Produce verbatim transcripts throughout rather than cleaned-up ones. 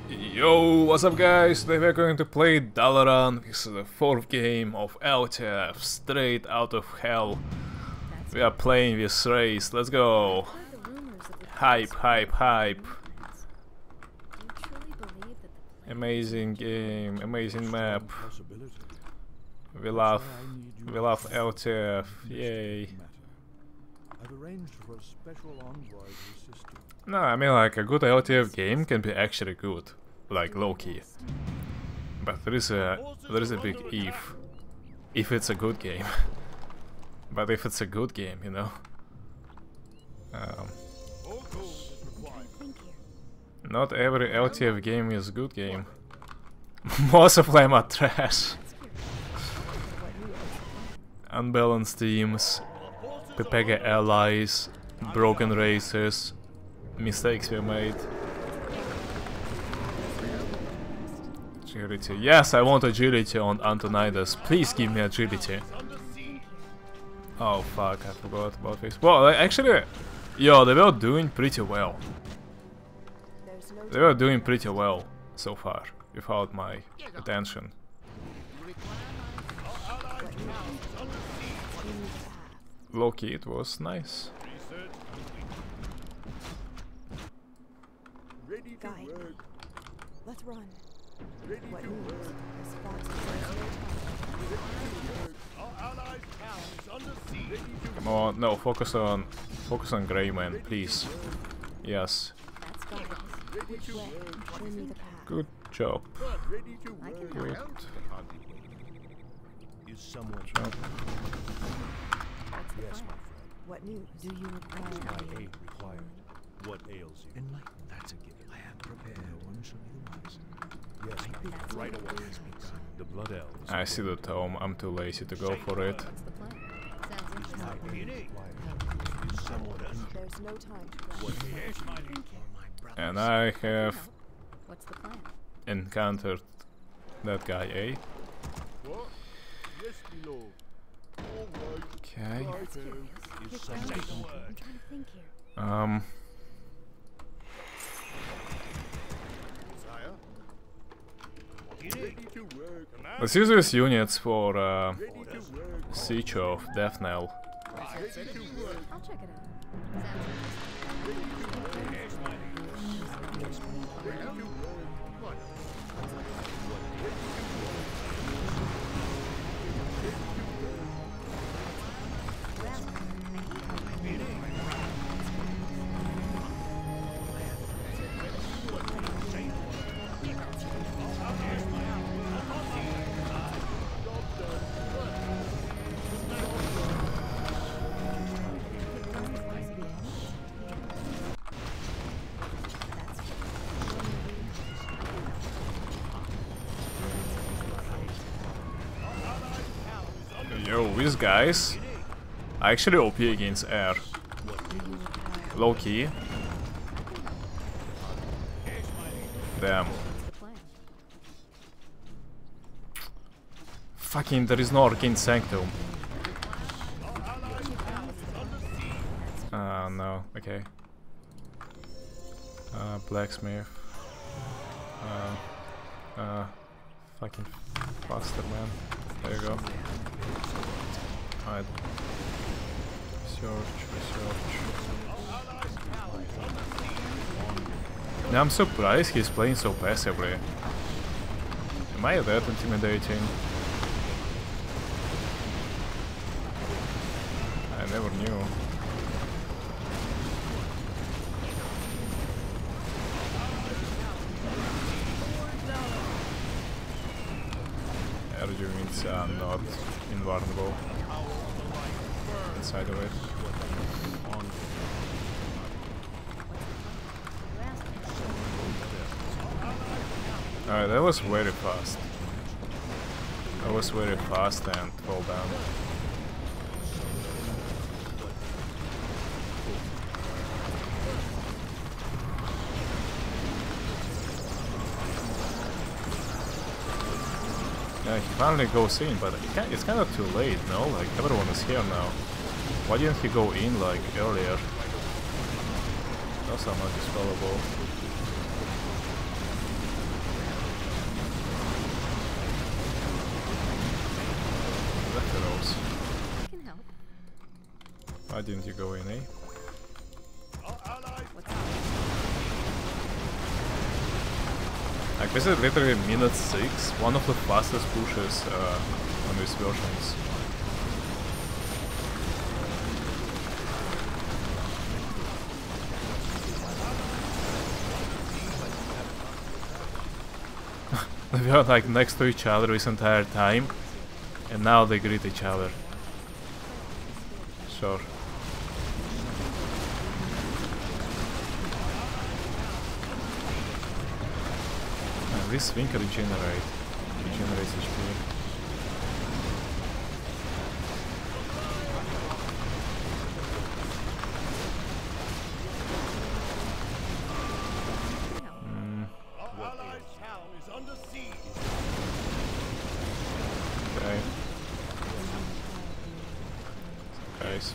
Yo, what's up guys? Today we're going to play Dalaran. This is the fourth game of L T F, straight out of hell. We are playing this race, let's go. Hype, hype, hype. Amazing game, amazing map. We love, we love L T F, yay. No, I mean like a good L T F game can be actually good, like low-key. But there is a there is a big if. If it's a good game. But if it's a good game, you know. Um, not every L T F game is a good game. Most of them are trash. Unbalanced teams, Pepega allies, broken races. Mistakes were made. Agility. Yes, I want agility on Antonidas. Please give me agility. Oh fuck, I forgot about this. Well, actually, yo, they were doing pretty well. They were doing pretty well so far, without my attention. Low-key, it was nice. Guide. Let's run. Ready what to work. Come on, no, focus on focus on Greyman, please. Yes. Good job. Good job. Yes, my friend. What news do you require? My aid required. What ails you? Enlighten. That's a given. I am prepared. No one shall be the wiser. Yes, my friend. Right away. The blood elves. I see the tome. I'm too lazy to go for it. There's no time to And I have encountered that guy, eh? Okay. Um. Let's use these units for uh, Siege of Death Knell. I'll check it out. Yo, these guys are actually O P against air. Low key. Damn. Fucking, there is no Arcane Sanctum. Ah, uh, no, okay. Uh, Blacksmith. Uh, uh, fucking faster, man. There you go. Alright. Search, research. Now I'm surprised he's playing so passively. Am I that intimidating? I never knew. Air units are not invulnerable inside of it. Alright, that was very fast. That was very fast and fall down. Yeah, he finally goes in, but it's kind of too late, no? Like, everyone is here now. Why didn't he go in, like, earlier? Those are not dispellable. Why didn't you go in, eh? Like, this is literally minute six, one of the fastest pushes uh, on these versions. They were like next to each other this entire time, and now they greet each other. Sure. And this thing can regenerate. Regenerates H P. Okay. Guys.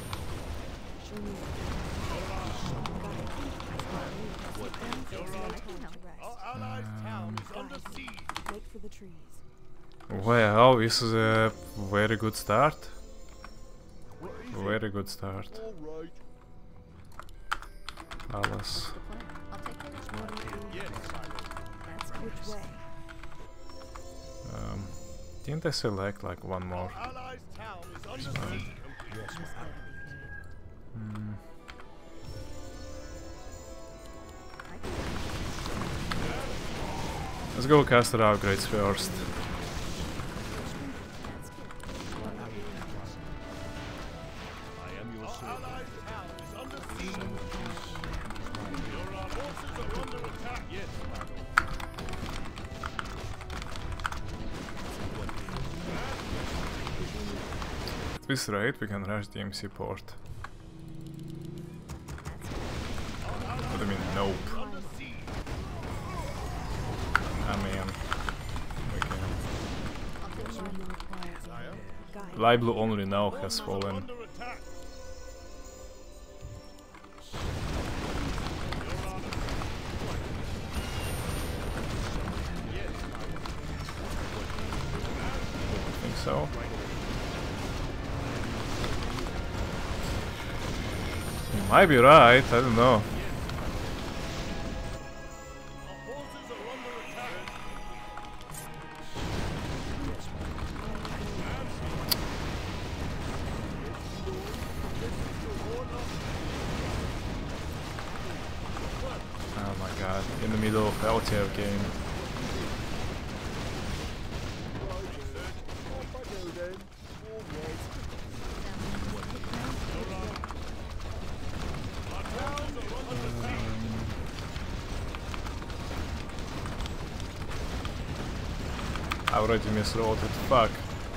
Wait for the trees. Well, this is a very good start. Very good start. Alice. Which way? Um, didn't I select like one more? Um, hmm. Let's go caster upgrades first. At this rate we can rush the M C port. What do you mean, nope? I mean, we can. Liblu only now has fallen. I think so. You might be right, I don't know. Oh my god, in the middle of L T F game. I already misrolled it, fuck.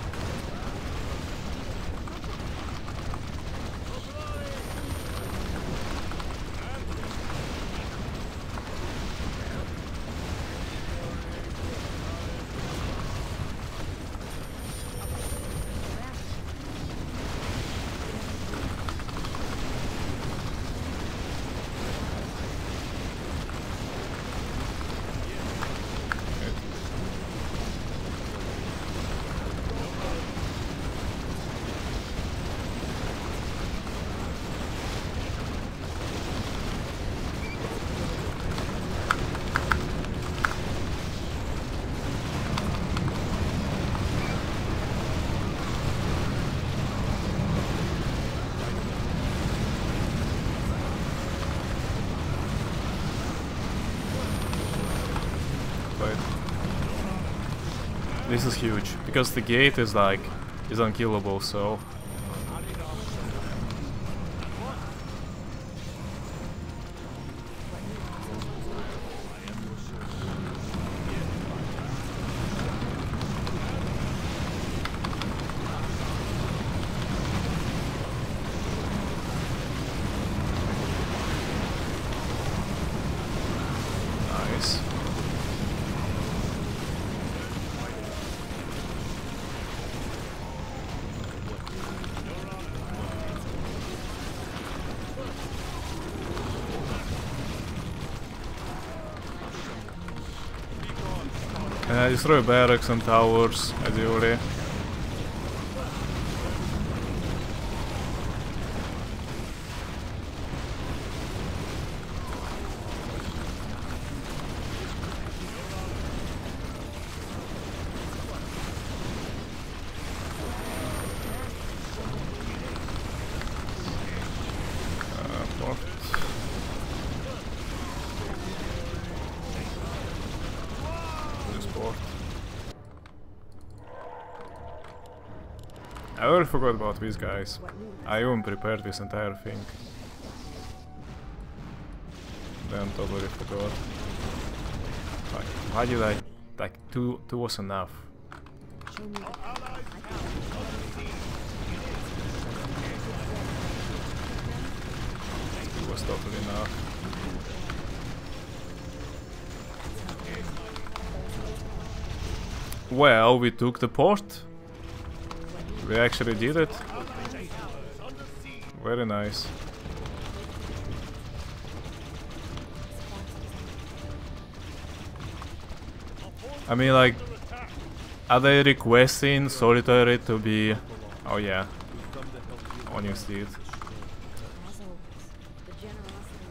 This is huge, because the gate is like, is unkillable, so... Nice. Uh, destroy barracks and towers, ideally. port. I already forgot about these guys. I even prepared this entire thing. Then totally forgot. Like, why did I... like, two, two was enough. Show me the Two was totally enough. Well, we took the port. We actually did it. Very nice. I mean, like, are they requesting Solitary to be... oh yeah, on your seat. As always, the generosity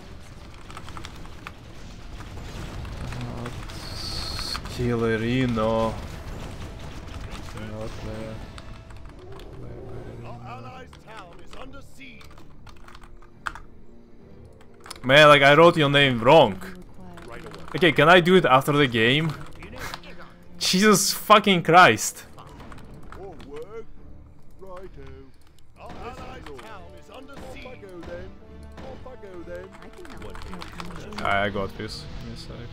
of the elves. Killerino. Man, like, I wrote your name wrong. Okay, can I do it after the game? Jesus fucking Christ. I got this. In a sec.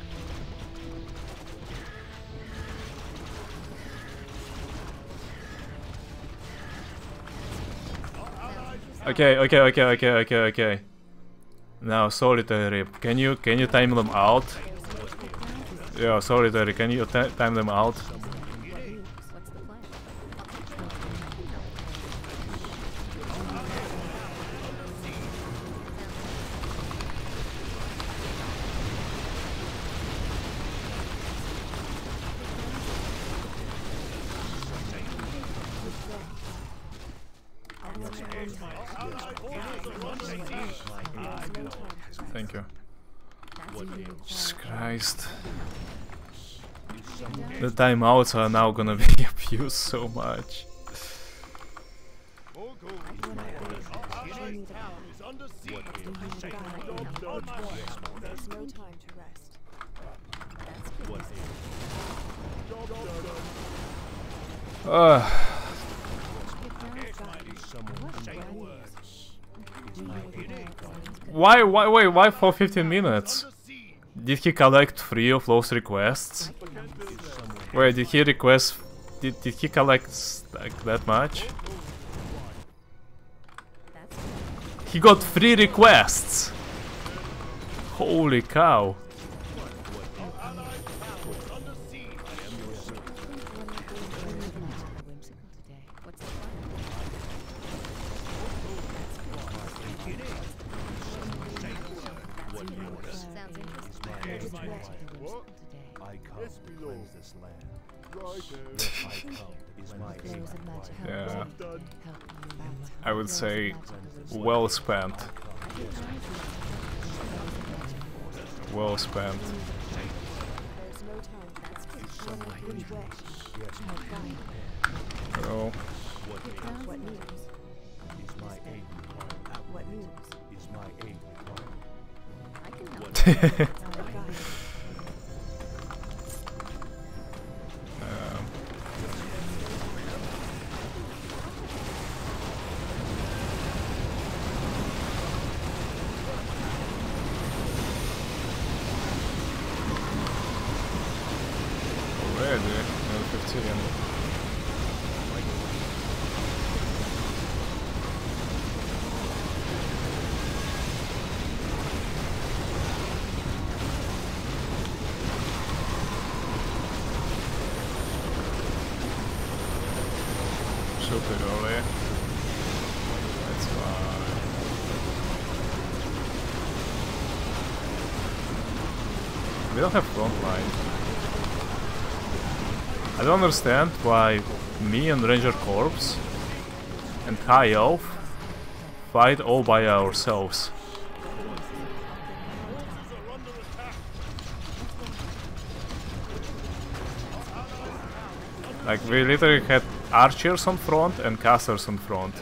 Okay, okay, okay, okay, okay, okay. Now, Solitary, can you can you time them out? Yeah, Solitary, can you time them out? What's the plan? Thank you. Jesus Christ. The timeouts are now gonna be abused so much. There's no time to rest. Uh, why, why, wait, why for fifteen minutes? Did he collect three of those requests? Wait, did he request... Did, did he collect like that much? He got three requests! Holy cow! Yeah, I would say well spent. Well spent. Oh. What news? What news? I can help. um. Already, level fifteen. Super early. That's fine. We don't have front line. I don't understand why me and Ranger Corps and High Elf fight all by ourselves. Like, we literally had archers on front and casters on front.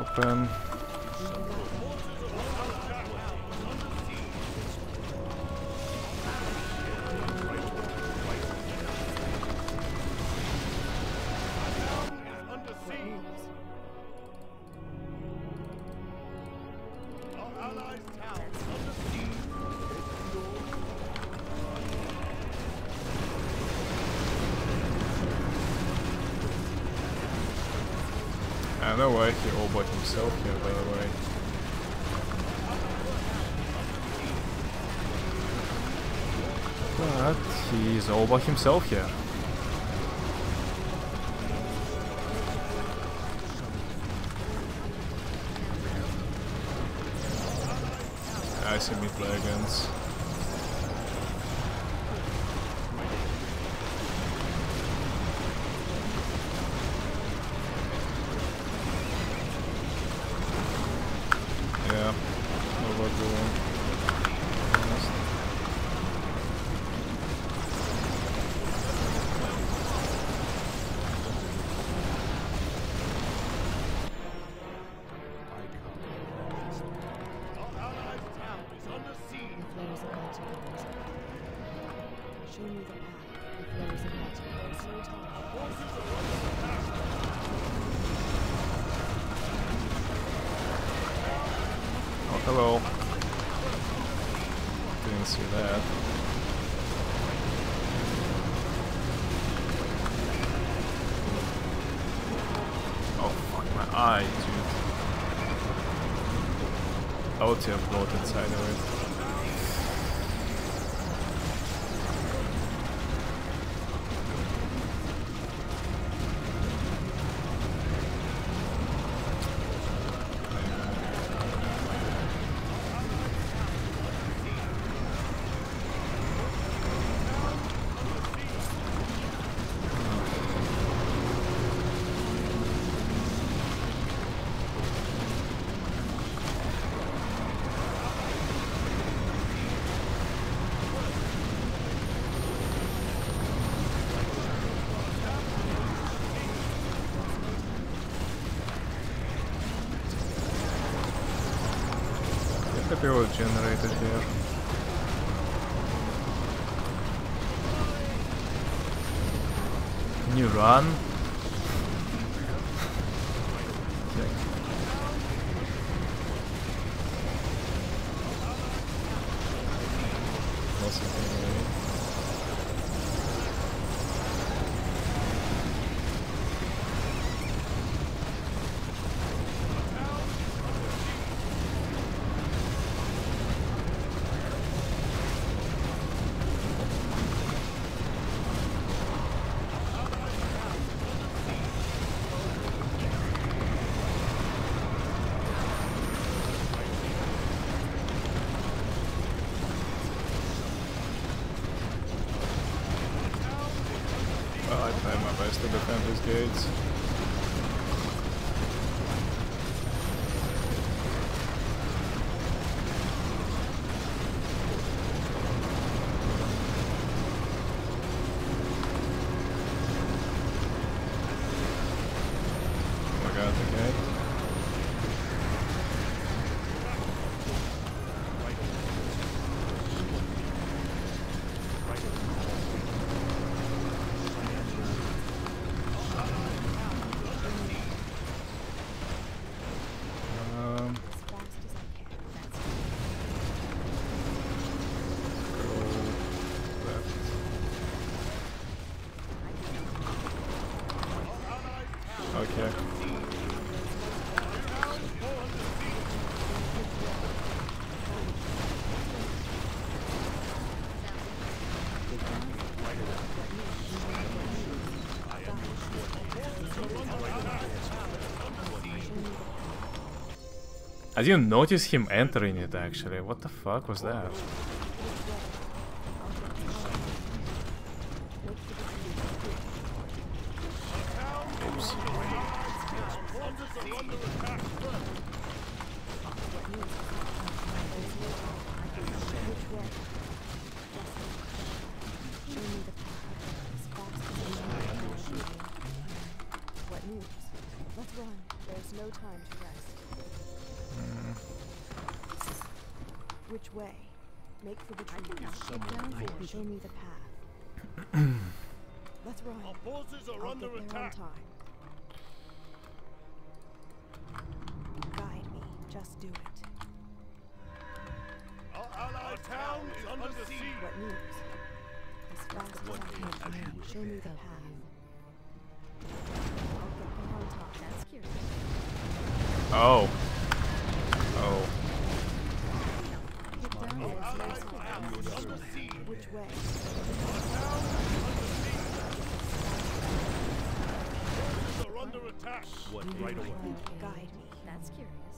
Open. I know why he all bought himself here, by the way. But he's all by himself here. I see mid dragons. Yeah, overdoing. Honest. Show me the path. The flow is about to close. No time. Oh, hello. Didn't see that. Oh, fuck my eye, dude. I would have got inside of it. Happy was generated here. Can you run? Okay. Lost it anyway. Well, I try my best to defend these gates. Oh my god, the gate. Um, As fast as I can. That's go left. Okay. I didn't notice him entering it actually. What the fuck was that? Oops. What news? Let's run. There's no time to rest. Which way? Make for the I can trees. help you down Forward, for show me the path. Let's run. Our forces are I'll under get there attack. on time. Guide me. Just do it. Our allied town is under siege. What news? As fast as I can. Show me the path. I'll get there on time. That's curious. Oh. Oh. Get down Our there. allied town is under siege. Which way? Our town is under siege. Forces are under attack. What? Right away. Guide me. That's curious.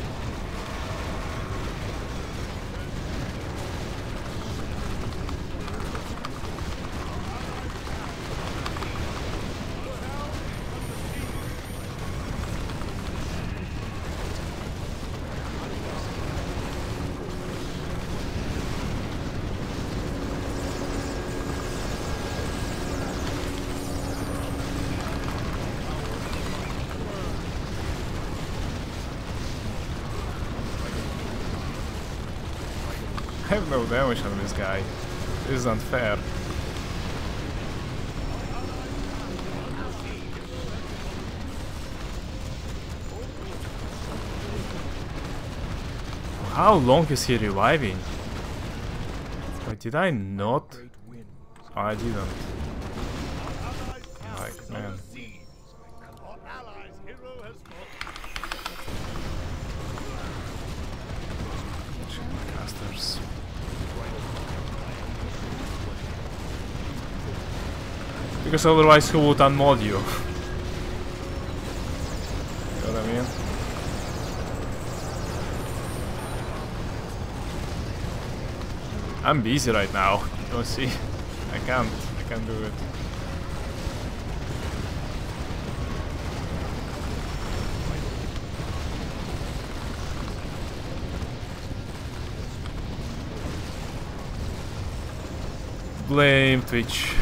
I have no damage on this guy. This is unfair. How long is he reviving? But did I not? Oh, I didn't. Like, man. Our allies' hero has fallen. Casters. Because otherwise who would unmod you? You know what I mean? I'm busy right now. You don't see? I can't. I can't do it. Blame Twitch.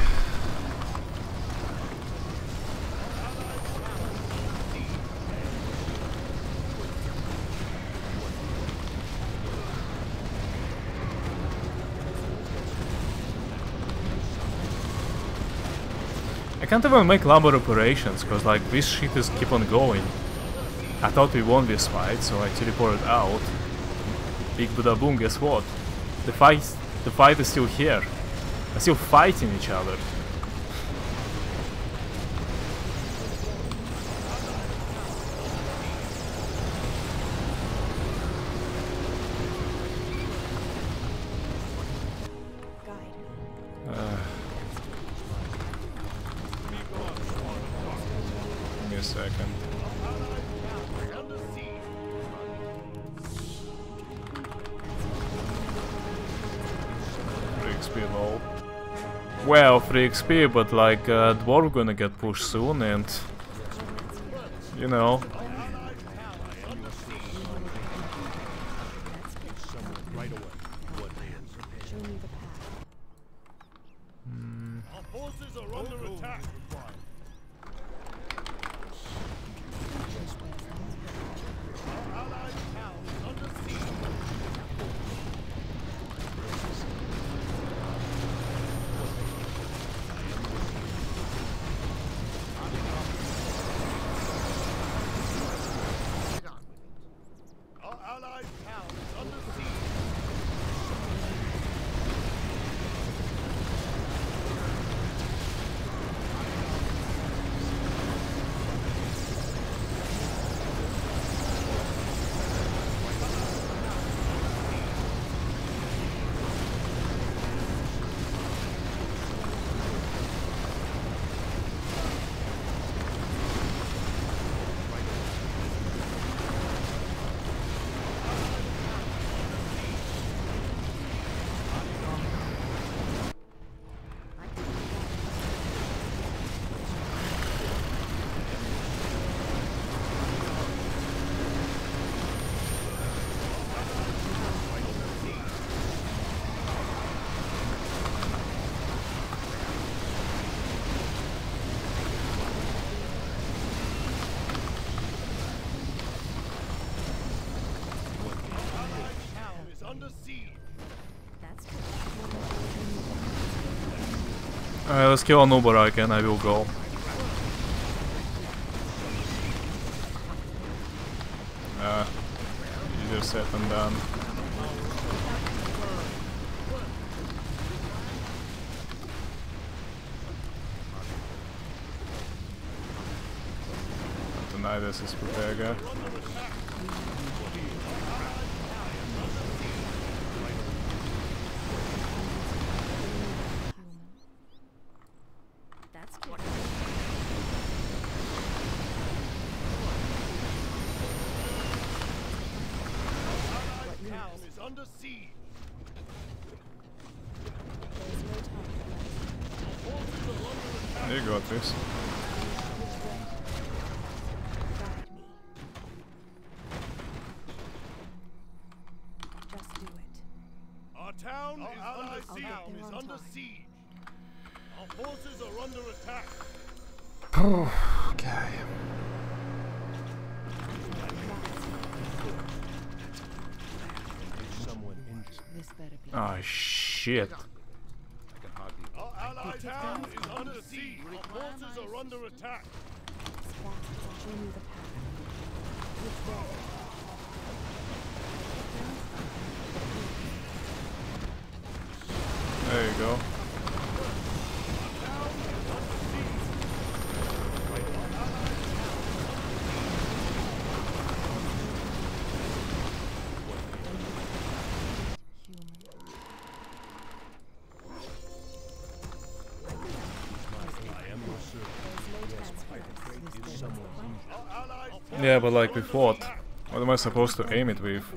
I can't even make lumber operations, cause like this shit is keep on going. I thought we won this fight, so I teleported out. Big Buddha boom, guess what? The fight the fight is still here. They're still fighting each other. Guide me. Uh, give me a second. Free X P low. Well, free X P, but like uh, dwarf gonna get pushed soon, and you know. Right away. What lands? Show me the path. Our forces are under attack. Our allied town is under siege. Alright, let's kill Nubara again, I will go. Uh, easier said than done. Tonight this is Protega. Under siege. You got this. Just do it. Our town is under siege. Town is under siege. Our forces are under attack. Okay. This better be. Oh shit. Our allied town is under siege. Our forces are under attack. Spartans, show me the path. Which way? There you go. Yeah, but like with what? What am I supposed to aim it with?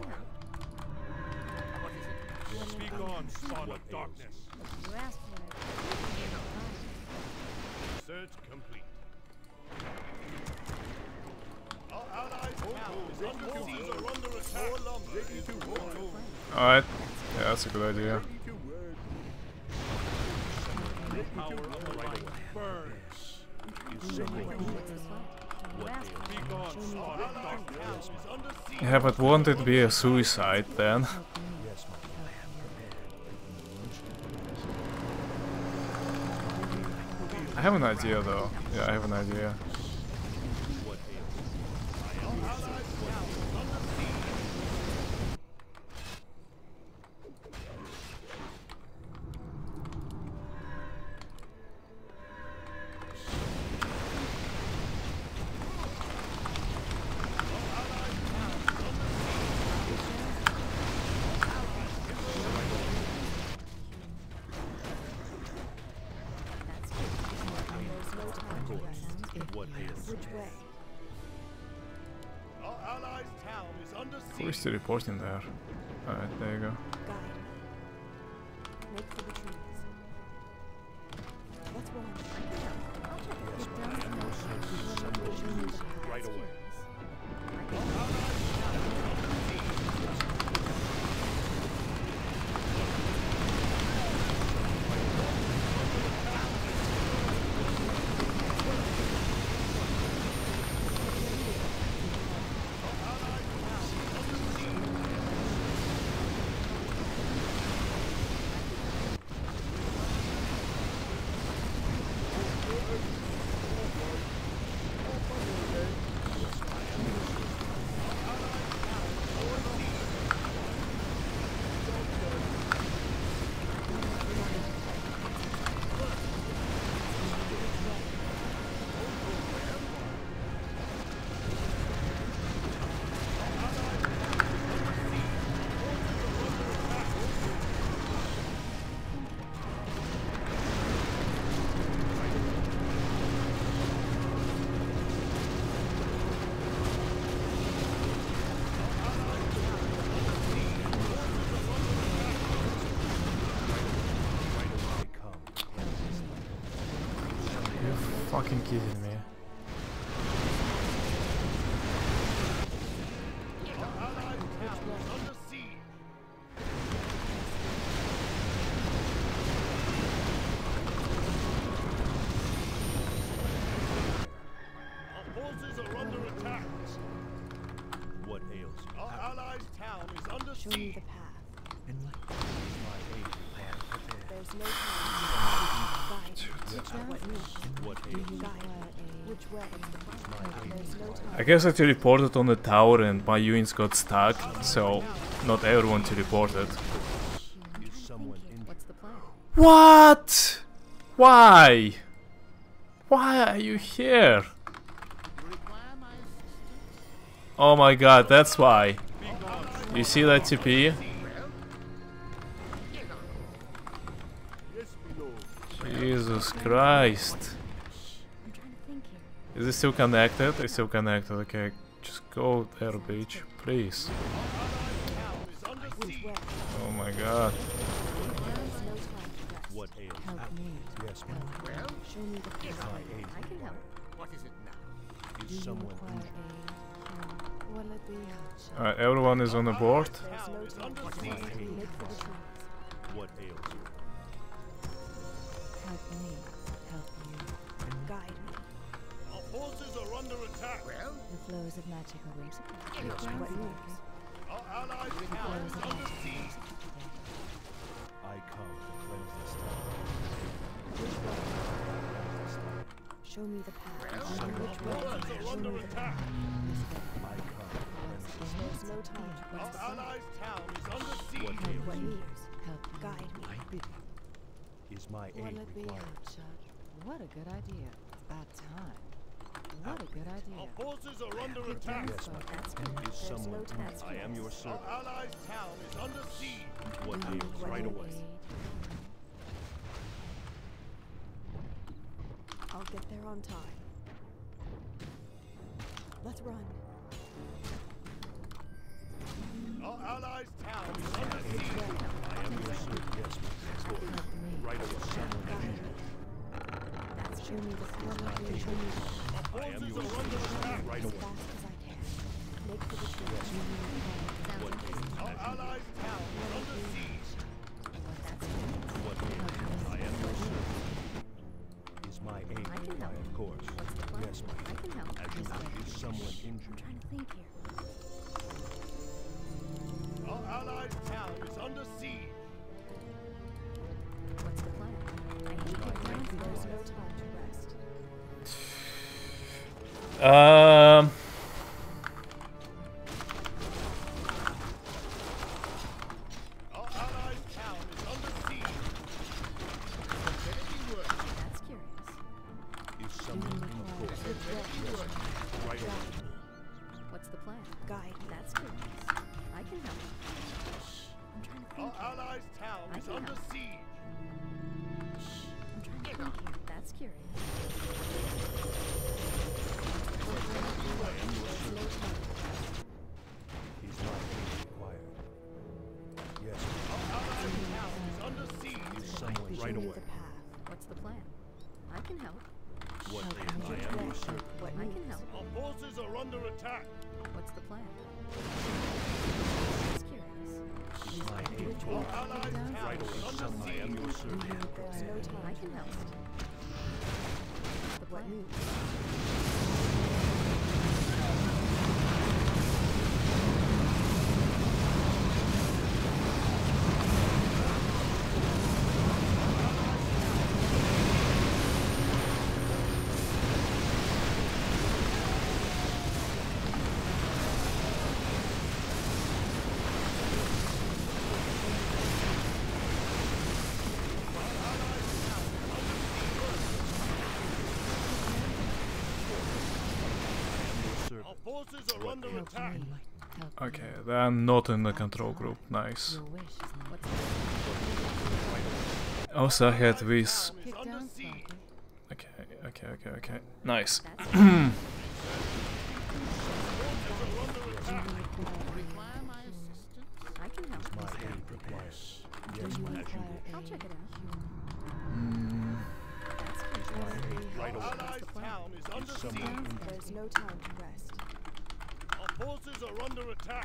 Speak on, spawn of darkness. You asked for it. Search complete. Our allies' town is under siege. Are under attack. Ready to war. Alright. Yeah, that's a good idea. The power of the light burns. Yeah, but won't it be a suicide then? I have an idea though. Yeah, I have an idea. Which way? Our allies' town is under Who is siege. the report in there? Alright, there you go. Guide me. Make for the trees. What's wrong? Right away. Fucking kidding me. Under siege. Our forces are under attack. What ails you? Our allies' town is under Show me siege. the path. Enlighten my aid. I am prepared. There's no time. Guide What ails you? Which way? There's no time. I guess I teleported on the tower and my units got stuck, so not everyone teleported. Is someone injured? What's the plan? What? Why? Why are you here? Oh my god, that's why. You see that T P? Yes, my lord. Jesus Christ. I'm trying to think here. Is it still connected? It's still connected. Okay, just go there, bitch. Please. Which way? Oh my god. There's no time to rest. What ails you? Help me. Yes, my lord. Well, show me the path. My aid. I can help. Is Do you someone require injured? aid? Will it be helpful? Alright, everyone is on the board. There's no time to rest. Make for the trees. What ails you? Help me. Help you. Guide me. Our forces are under attack. Well, The flows of magic are whimsical. Yes, What my moves? our allies' The town flows is of under magic are siege. whimsical today. I come to cleanse this town. Which way? Show me the path. Some Which way? forces are Show under me the attack. path. This way. I come to cleanse this town. There's no time to Our rest. allies' town is under What siege. What moves? Help me. Guide me. My bidding is my Will aid it be required. helpful? What a good idea. About time. What a good idea. Our forces are under attack. Yes, my That's lord. good. Is There's someone no time injured? to I am your rest. servant. Our allies' town is under siege. What Do you ails require right away? aid? I'll get there on time. Let's run. Our allies' town is under siege. I am your servant. Yes, my lord. Help me. Right away. Someone Guide injured. me. That's show me the path. Show me the path. I am your servant. Right As away. fast as I can. Make for the trees. Do you require What ails? Our allies' town is under siege. That's good. What ails? I am your servant. Is my aid I can required? help. Of course. What's the plan? Yes, my I can help. As you wish. Is someone I'm injured? trying to think here. Our allies' town is under siege. What's the plan? I need to get down. There's no time to rest. Um. Our allies' town is under siege. That's curious. Is someone in the court? Right away. What's the plan? Guide. That's curious. I can help. I'm trying to Our think. allies' town I is can under help. siege. I'm trying to think here. That's curious. There's no time. Is my aid required? Yes. Our allies' town is under siege. Is someone Show right me away? the path. What's the plan? I can help. What Help ails? me. I am your servant. What I can help. Our forces are under attack. What's the plan? That's curious. Is my aid Which way? required? Our allies' Down? town Right is under siege. I am your servant. There's no time. I can help. The plan. Our forces are under attack. Help me. Okay, they are not in the control group. Nice. Your wish is not what's the Also, I had this. Town is Kick under down, siege. Sparky. Okay, okay, okay, okay. Nice. That's Forces are under attack. I can help. My aid required. Do Yes, you my as you require wish. I'll check it out. Mm, That's good. My aid right What's away. the Allies' plan? town is under Down, siege. there's no time to rest. Our forces are under attack.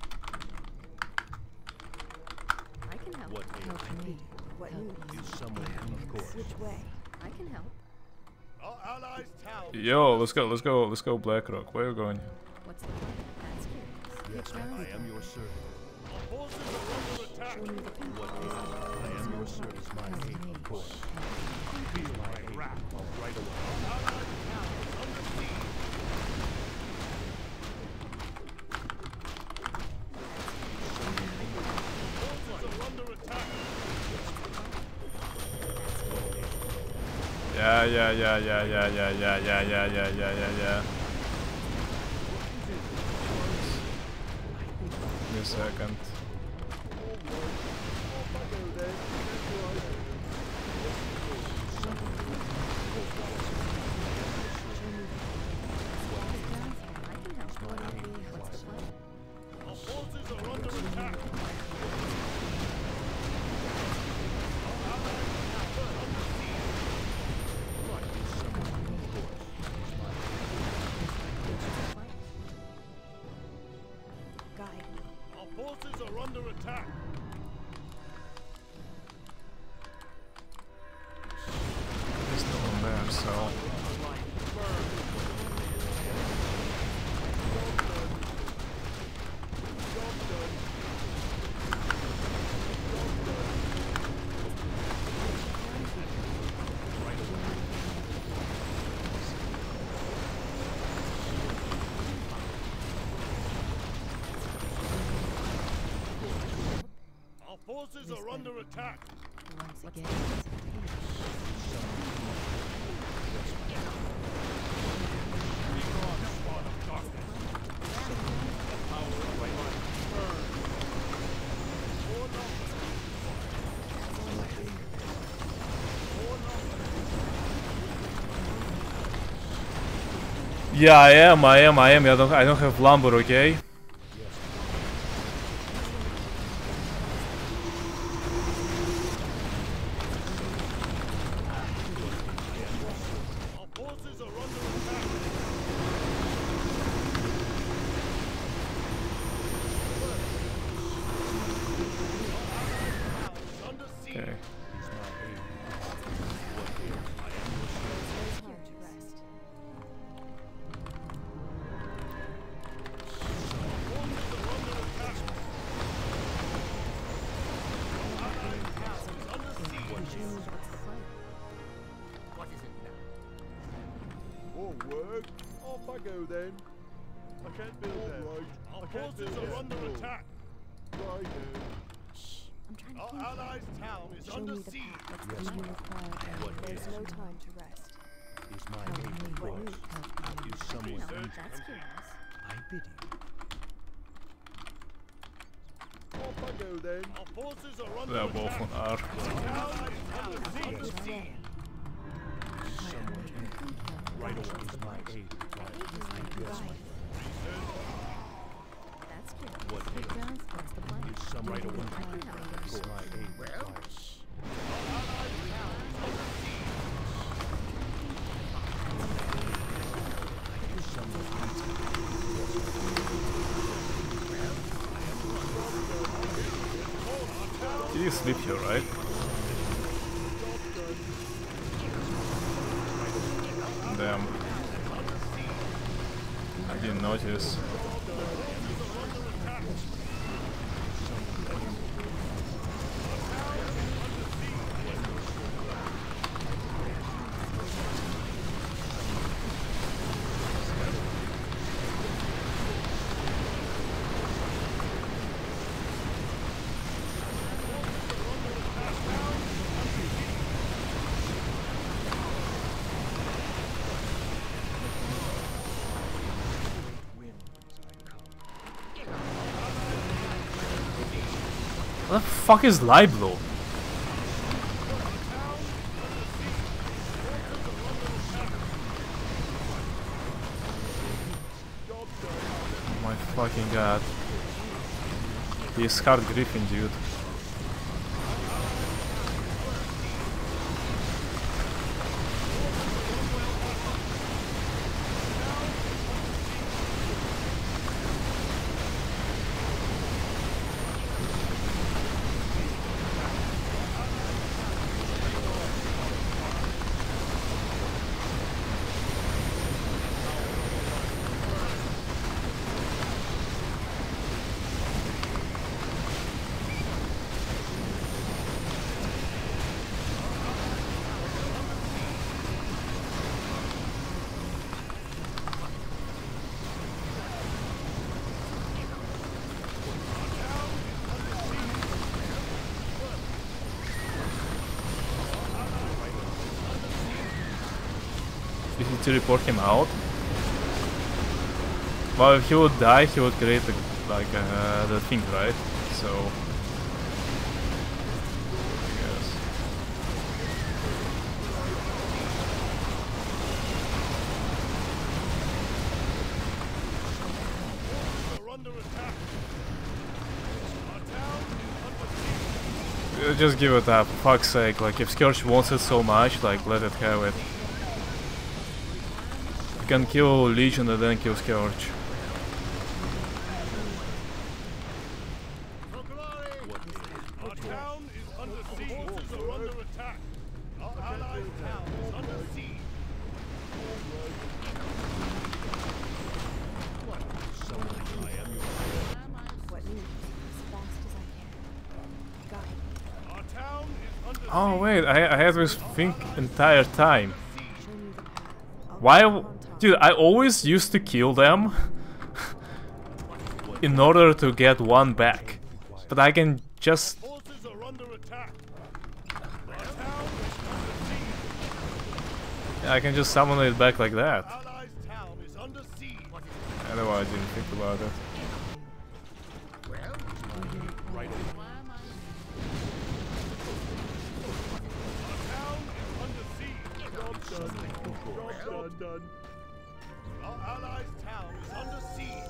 I can help. What ails? Help me. What moves? Is someone in the court? Which way? I can help. Our allies' town. is Yo, under let's go, let's siege. go, let's go Blackrock. Where are you going? What's the plan? That's curious. Yes, Kick down, I am your Sparky. servant. Our Show me the path. I am your service, my aim, of course. Feel my wrath right away. Yeah, yeah, yeah, yeah, yeah, yeah, yeah, yeah, yeah, yeah, yeah, yeah, yeah. Give me a second. Forces are under attack. There's no one there, so. Forces are under attack. Once again. Yeah, I am, I am, I am. I don't, I don't have lumber, okay? Okay. Forward. Off I go then. I can't build that. Right. Our forces are under attack. Right now. I'm trying to Our think. allies' town is Show under me the siege. path. What's Yes, the ma'am. plan? What There's is? no time to rest. Is my Help aim, me. of What course. need help me? Is someone That's curious. I bid you. Off I go then. Our forces are under They're both attack. on R. Our allies' town is under Yes, siege. Someone Right away is my aid. Yes, my That's curious. What Take ails? down. What's the plan? Is some right away. I can help you. Is my aid. Well. Did you sleep here, right? Damn. I didn't notice. What the fuck is Liblo? Oh my fucking god. He's hard griffin, dude. teleport him out. Well, if he would die, he would create a, like uh, the thing, right? So I guess. Uh, Just give it up, for fuck's sake. Like, if Scourge wants it so much, like, let it have it. You can kill Legion and then kill Scourge. Our town is under siege. Forces are under attack. Our allies' town is under siege. I am your What needs? As fast as I can. Guide. Our town is under Oh wait, I, I had this thing entire time. Show me the path. I'll Why, keep on top. dude? I always used to kill them in order to get one back, but I can just. forces are under attack. Our town is under siege. I can just summon it back like that. Allies' town is under siege. I know I didn't think about it. Right away. Our town is under siege. Job done. Job done. Our allies' town is under siege.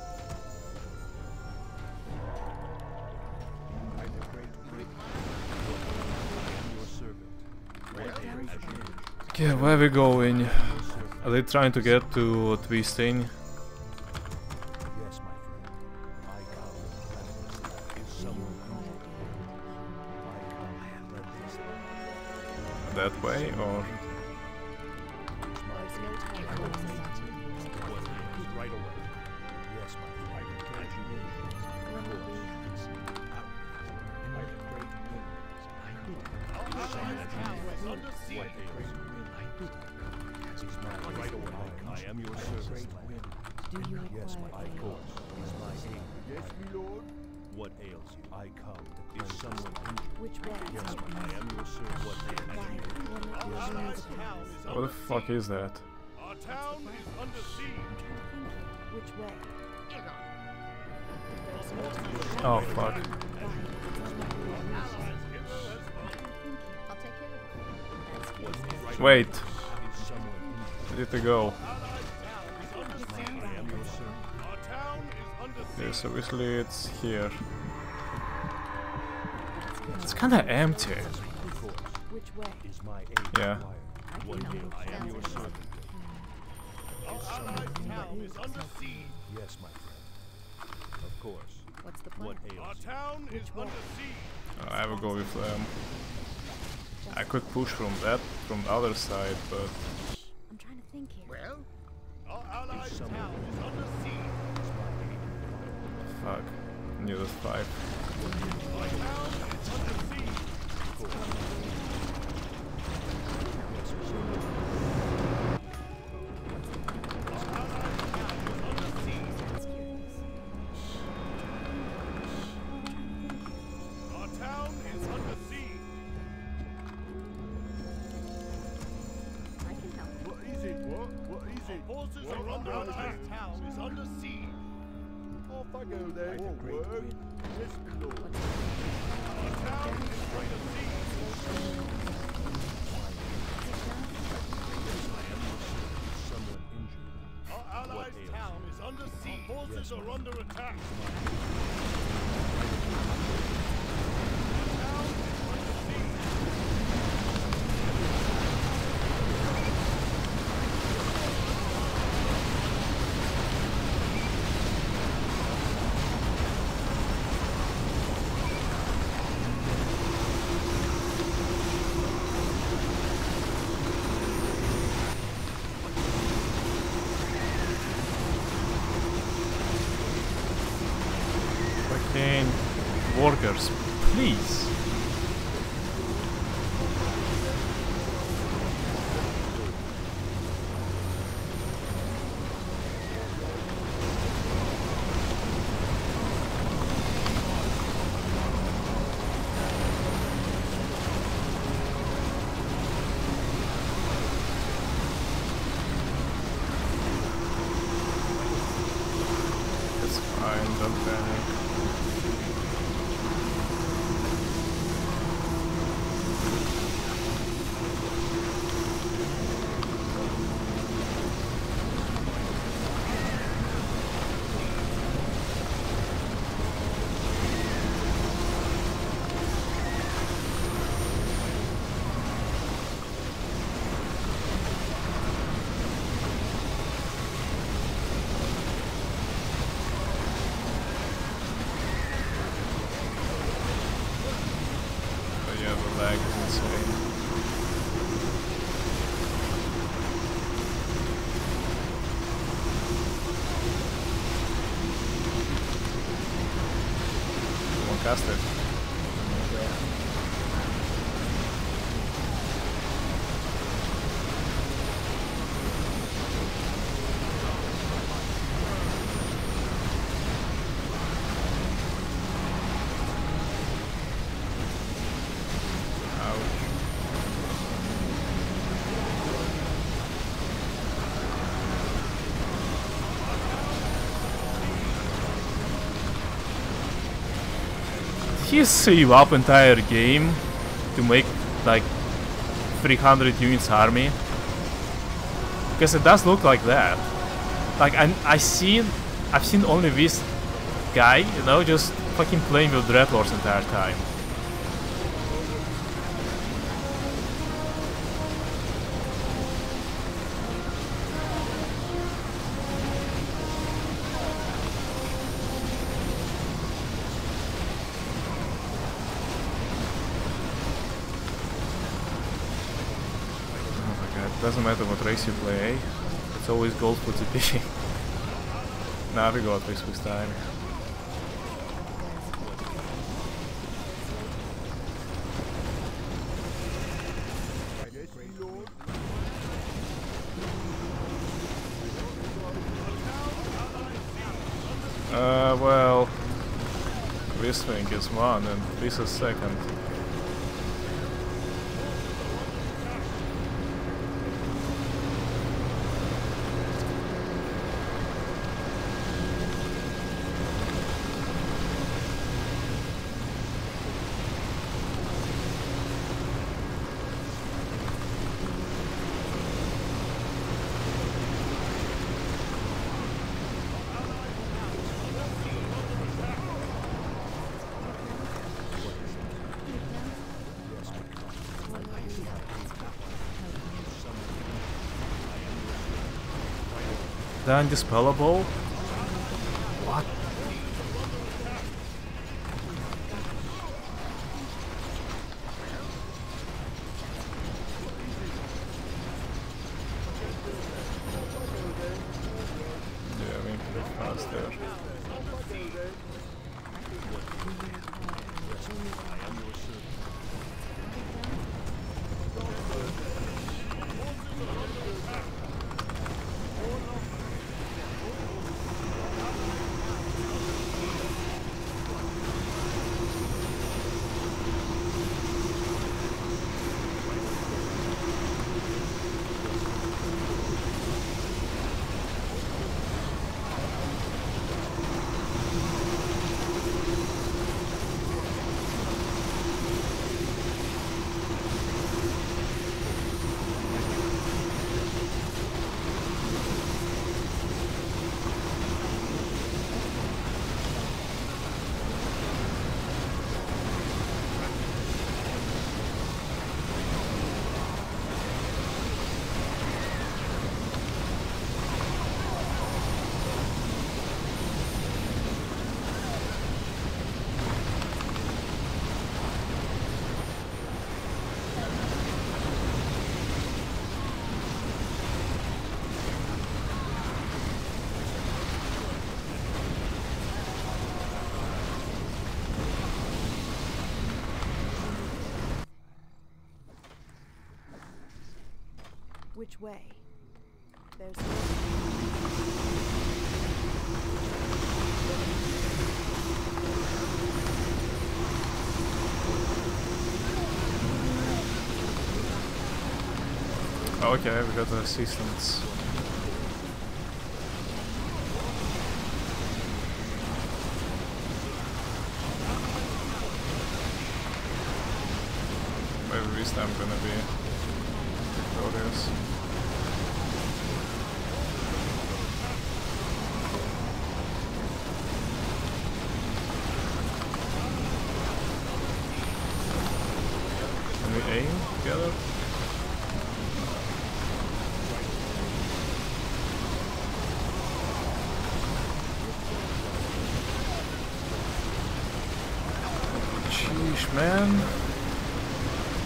I'm the great Britain. I am your servant. Okay, where are we going? Are they trying to get to Twistain? Yes, my friend. I come. Is someone I come. Let this That way, or There's no time for this. right away. Yes, my friend. As you wish. Remember me. Like a great wind. I do. Our allies' town is under siege. I do. Is my right away. I am your servant. Do you Yes, my require aid? course is my aid. Yes, my lord. What ails you? I come. Is someone injured? Which way? Yes, my I am your servant. What ails Guide. you? One that Our gives me allies' the town path. is what under the fuck siege. is that? Our town is under siege. Which way? Oh fuck! Guide. Allies hither has come. I'll take care of it. That's good. Right Wait, Is someone injured? I need to go. Allies' town is under siege. I am your servant. Our town is under siege. Yes, obviously it's here. It's kind of empty. Of course. Which way? Is my aid Yeah. required? I can One help. day I am your servant. Our allies' town is under siege. Yes, my friend. Of course. What's the plan? What ails Our town is under siege. I will go with them. I could push from that, from the other side, but I'm trying to think here. Well, our allies' town is under siege. fuck. Need a five. Our town is under siege. That's curious. Our town is under siege. I can help. What is it? What? What is it? Our forces are under attack. Our town is under siege. Off I go there. Forward. Yes, my lord. What's Our town is under siege. Someone injured. Our allies' town is under siege. Our forces are under attack. Our town is under siege. fucking workers, please. lag is insane. Come on, cast it. He save up entire game to make like three hundred units army, because it does look like that. Like I I seen I've seen only this guy, you know, just fucking playing with Dreadlords entire time. Doesn't matter what race you play, it's always gold for T P. Nah, we got this this time. Uh, well, this thing is one and this is second. The undispellable? What? Yeah, we need to go faster. Which way? There's Okay, we got the assistants. Maybe this time gonna be victorious. Can we aim together? Sheesh, man.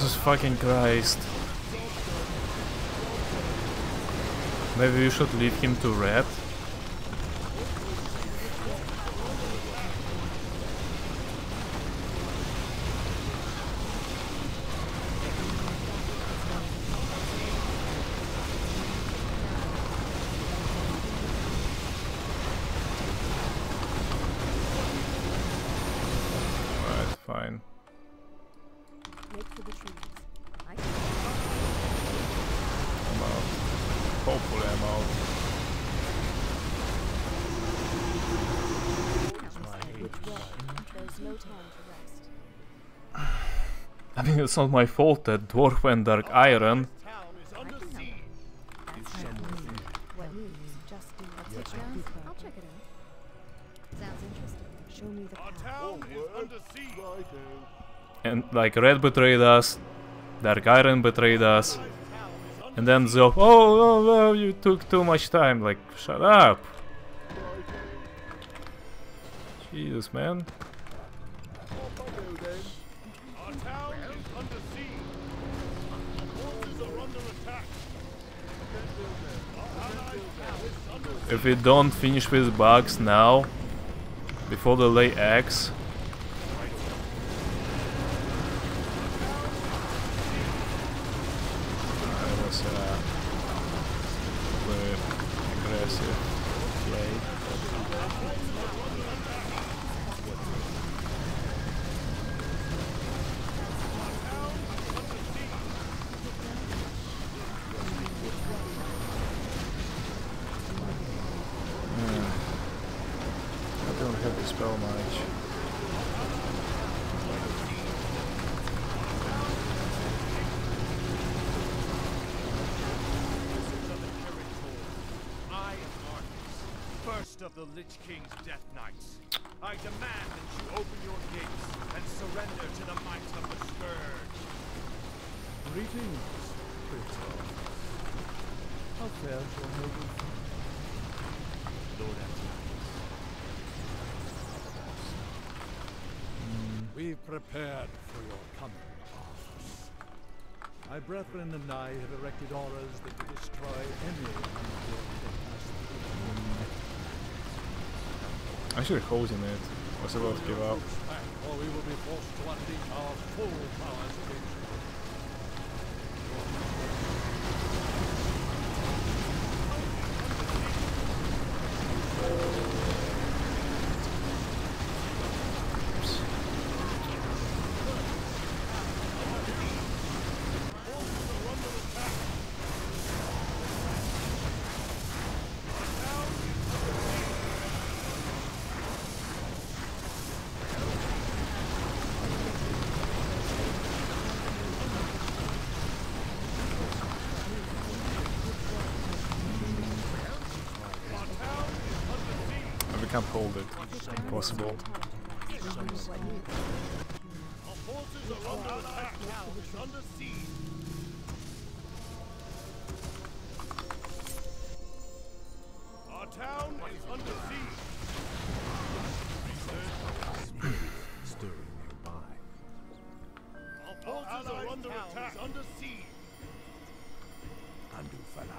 Jesus fucking Christ. Maybe we should leave him to red. Alright, fine. Make for the trees. I can I'm out. Hopefully I'm out. which way? There's no time to rest. I mean, it's not my fault that Dwarf and Dark Iron. Town is I under can help. siege. That's not me. What news? Just do what's it down. I'll check it out. Sounds interesting. Show me the Our path. town is under siege. And like Red betrayed us, Dark Iron betrayed us, and then Zop, oh, oh, oh, you took too much time. Like, shut up. Jesus, man. Our town is under siege. Our forces are under attack. Our allied town is under siege. If we don't finish with bugs now, before the lay eggs, that was uh, very aggressive play. I don't have the spell much. I am Arthas, first of the Lich King's Death Knights. I demand that you open your gates and surrender to the might of the Scourge. Greetings, Prince. How fares your noble friend? Lord Antipas. We've prepared for your coming, Arthas. My brethren and I have erected auras that will destroy any undead that pass through. Actually, holding it. I was about to give up. Back, or we will be forced to unleash our full powers against you. We can't hold it. Impossible. Our forces are under attack. Our town is under siege. Our town is under siege. Stirring nearby. Our forces are under attack. Under siege. Andufala.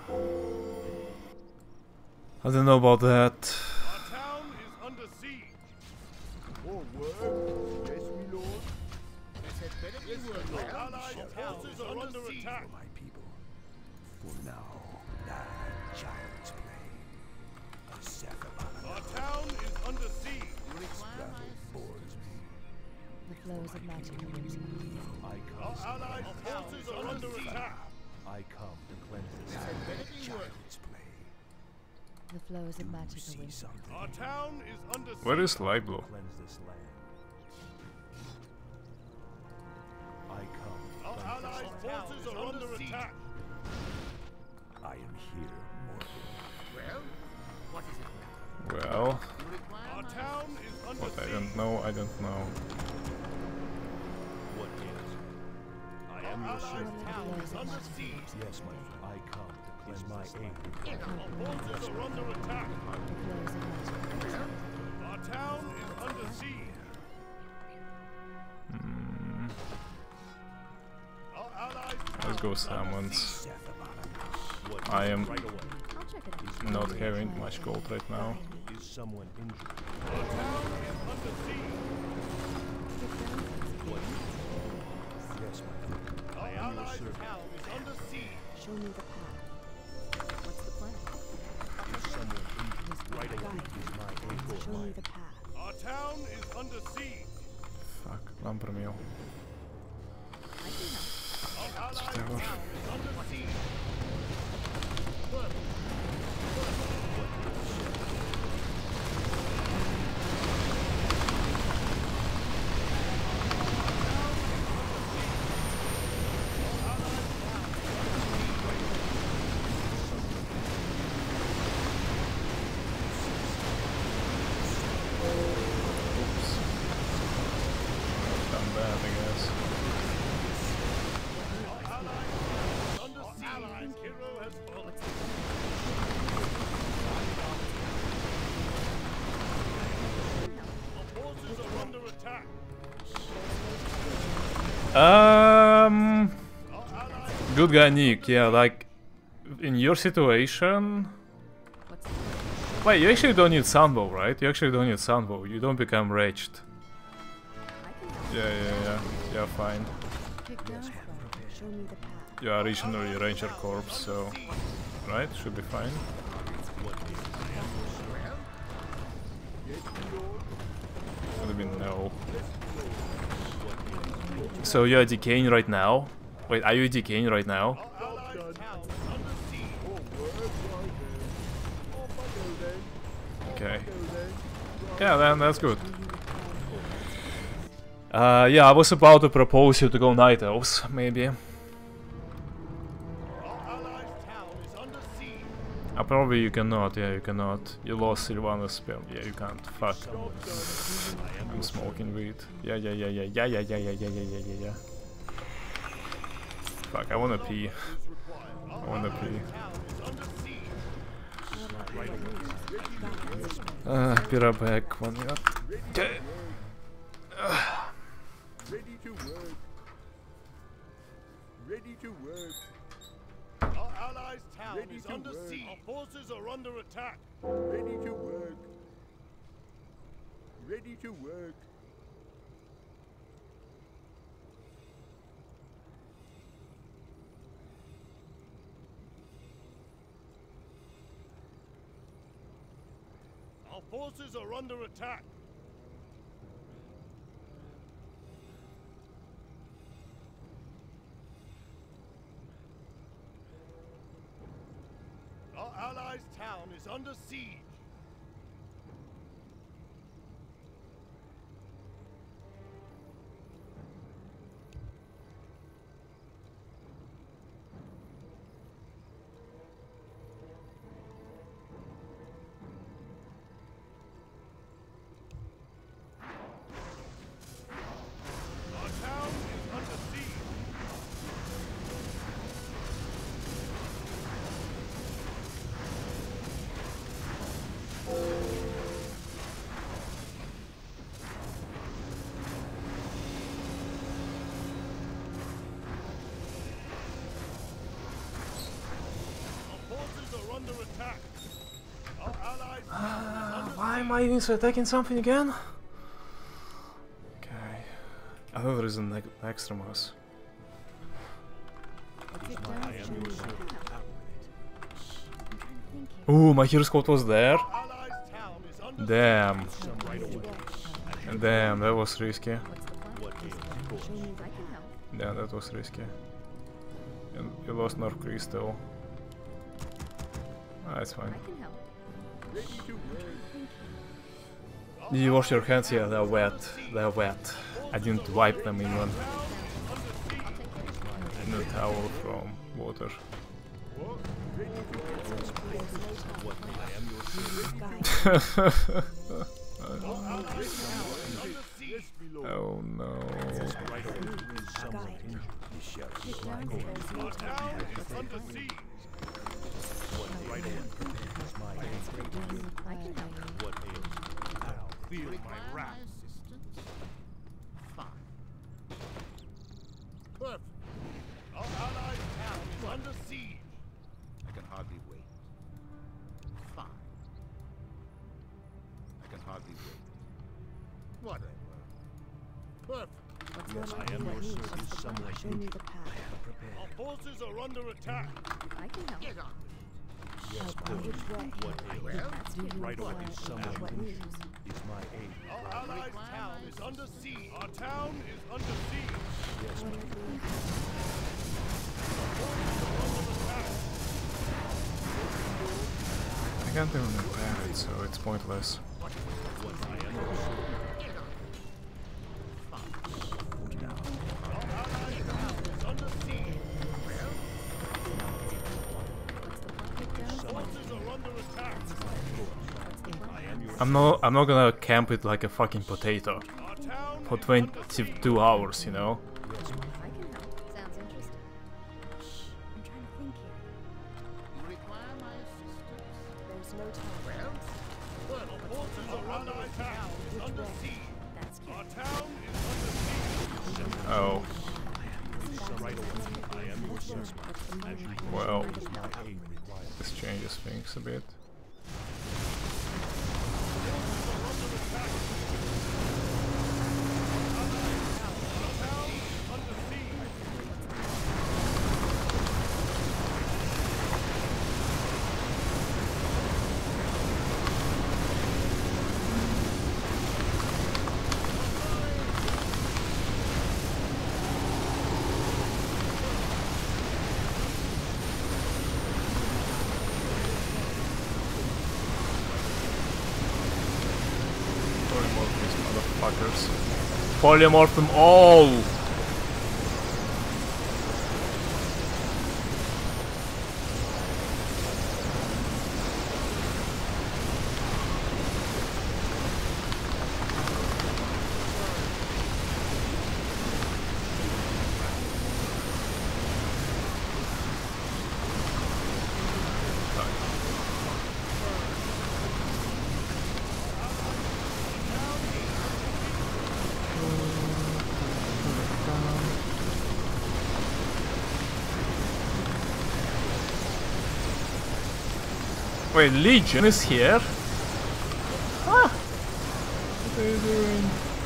I don't know about that. Our town is under siege. More word? Yes, my lord. Our allied forces are under attack. My people. For now, die child's play. A sacrifice. Our town is under siege. Battle bores me. The flows of magic eludes me. I Our come. allied forces are under attack. I come to cleanse this land. Child's play. The flows of magic See elude me. something. Our town is under siege. Where is Liblo? Cleanse this land. I come to Our cleanse allied this land. forces are under attack. I am here, mortal. Well, Our town is under what I siege. don't know, I don't know. What is? I Our am your allied servant. town is under siege. Yes, my friend. I come to cleanse my aid. Our forces are under attack. The flows of magic eludes me. Our town is under siege. Hmm. Our go summons. I am I'll check it out. not having much gold right now. Is someone injured? Our town is under siege. Yes, my friend. I am your servant. Town is under siege. Show me the path. What's the plan? Is someone injured? Right away is my aim. Show me the path. Our town is under siege. Fuck, lumber mill. I can help. Our allied Whatever. town is under siege. Oops. Done bad, I guess. Under siege. Allied hero has fallen. Our forces are under attack. Um, Our allies good guy Nick, yeah, like, in your situation... What's the plan? Wait, you actually don't need Sunbow, right? You actually don't need Sunbow, you don't become wretched. I can help. Yeah, yeah, yeah, you're fine. Pick down spot. Show me the path. You are originally Ranger Corps, so... Right? Should be fine. Would have been no. So you are decaying right now? Wait, are you decaying right now? allied town is under siege. Oh, word right then. Off I go then. Okay. Go then. Yeah, then that's good. Uh, yeah, I was about to propose you to go Night Elves, maybe. Our allied town is under siege. Uh, probably you cannot, yeah, you cannot. You lost Sylvanas spell, yeah, you can't. Fuck. I'm smoking weed. Yeah, yeah, yeah, yeah, yeah, yeah, yeah, yeah, yeah, yeah, yeah, yeah. Fuck, I wanna pee. I wanna pee. Town is under siege. Uh, be right back, one minute. Okay. Ready to work. Ready to work. Our allies' town Ready is to under work. siege. Our forces are under attack. Ready to work. Ready to work. Our forces are under attack. Our allies' town is under siege. Our town is under siege. Our forces are under attack. Our allies' town is under Why am I even attacking something again? Okay. I thought there is an ex extra mass. Pick down. Show me the path. Thinking. Ooh, my hero squad was there? allies' town is under Damn. siege. Damn, that was risky. What's the plan? Show me the I can help. Yeah, that was risky. You, you lost North Crystal. Ah, it's fine. I can help. Ready to work. You wash your hands? Yeah, they're wet. They're wet. I didn't wipe them even. In a towel from water. Oh no. Pick down. There's no time. Town is under siege. I can help. Feel my wrath. Perfect. Our allies' What's Yes, what I am what your needs? service What's the plan? somewhat Show me the neutral. path. Prepared. Our forces are under attack. I can help. Yes, Help boy. in which way? What ails? That's do you Right away, require? someone What who news? is my aid. Our required? allies' town is under siege. Our town is under siege. Yes, What my are we? I can't even repair it, so it's pointless. what I am your service. Our allies' town is under siege. What's the plan? Get down. Forces are under attack. What's the plan? I'm not I'm not gonna camp it like a fucking potato Our town for is under siege. twenty-two hours, you know? I can help. Sounds interesting. Shh. I'm trying to think here. You require my assistance? There's no time. Our forces are under attack. Is under siege. That's Our cute. town is under siege. Oh, Right away, I am your service. As you well, is my aid required. this changes things a bit. Under siege. Polymorph these motherfuckers. Polymorph them all! Wait, Legion is here? Ah! What are you doing?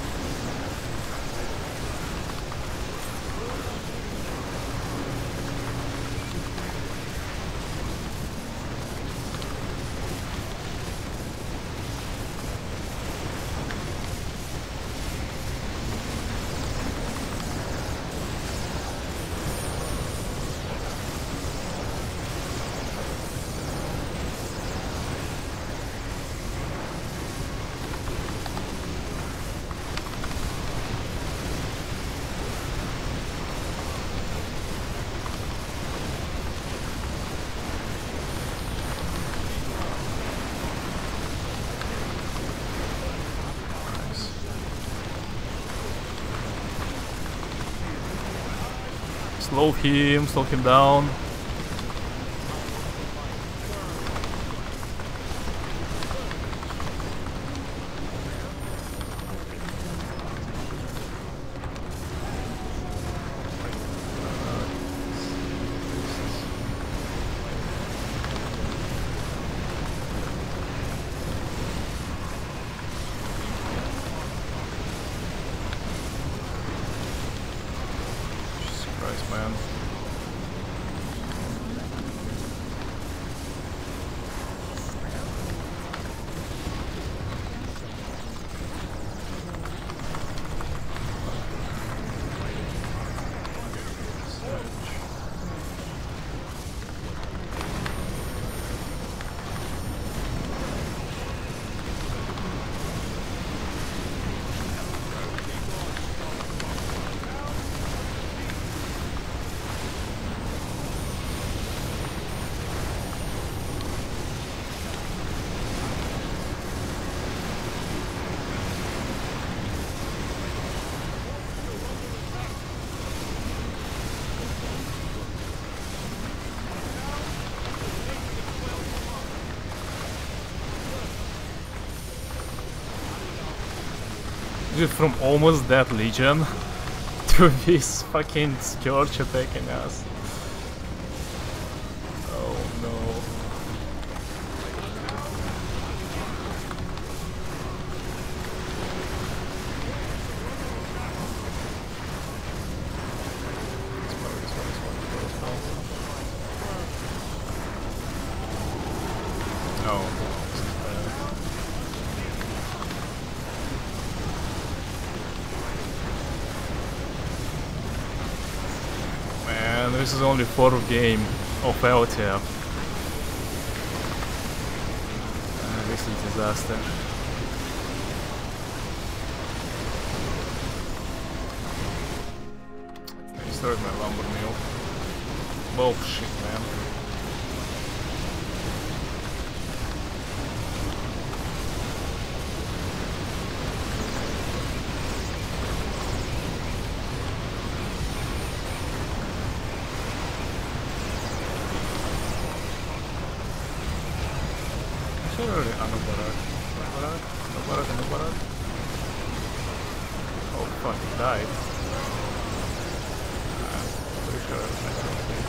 Slow him, slow him down. Jesus Christ, man. Dude, from almost that Legion to this fucking Scourge attacking us. Oh no. Man, this is only fourth game of L T F. Uh, this is disaster. I destroyed my lumber mill. Bullshit, man. Surely, ah, no barrage. No barrage, no barrage, no barrage. Oh fuck, he died. I'm pretty sure I killed him.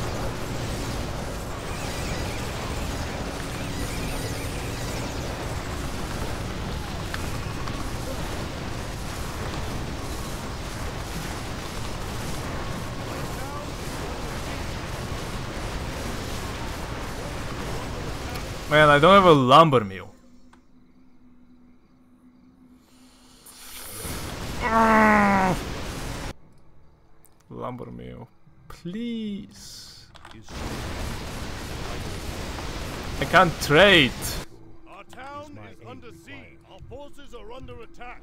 Man, I don't have a lumber mill. Ah! Lumber mill, please. I can't trade. Our town is under siege. Our forces are under attack.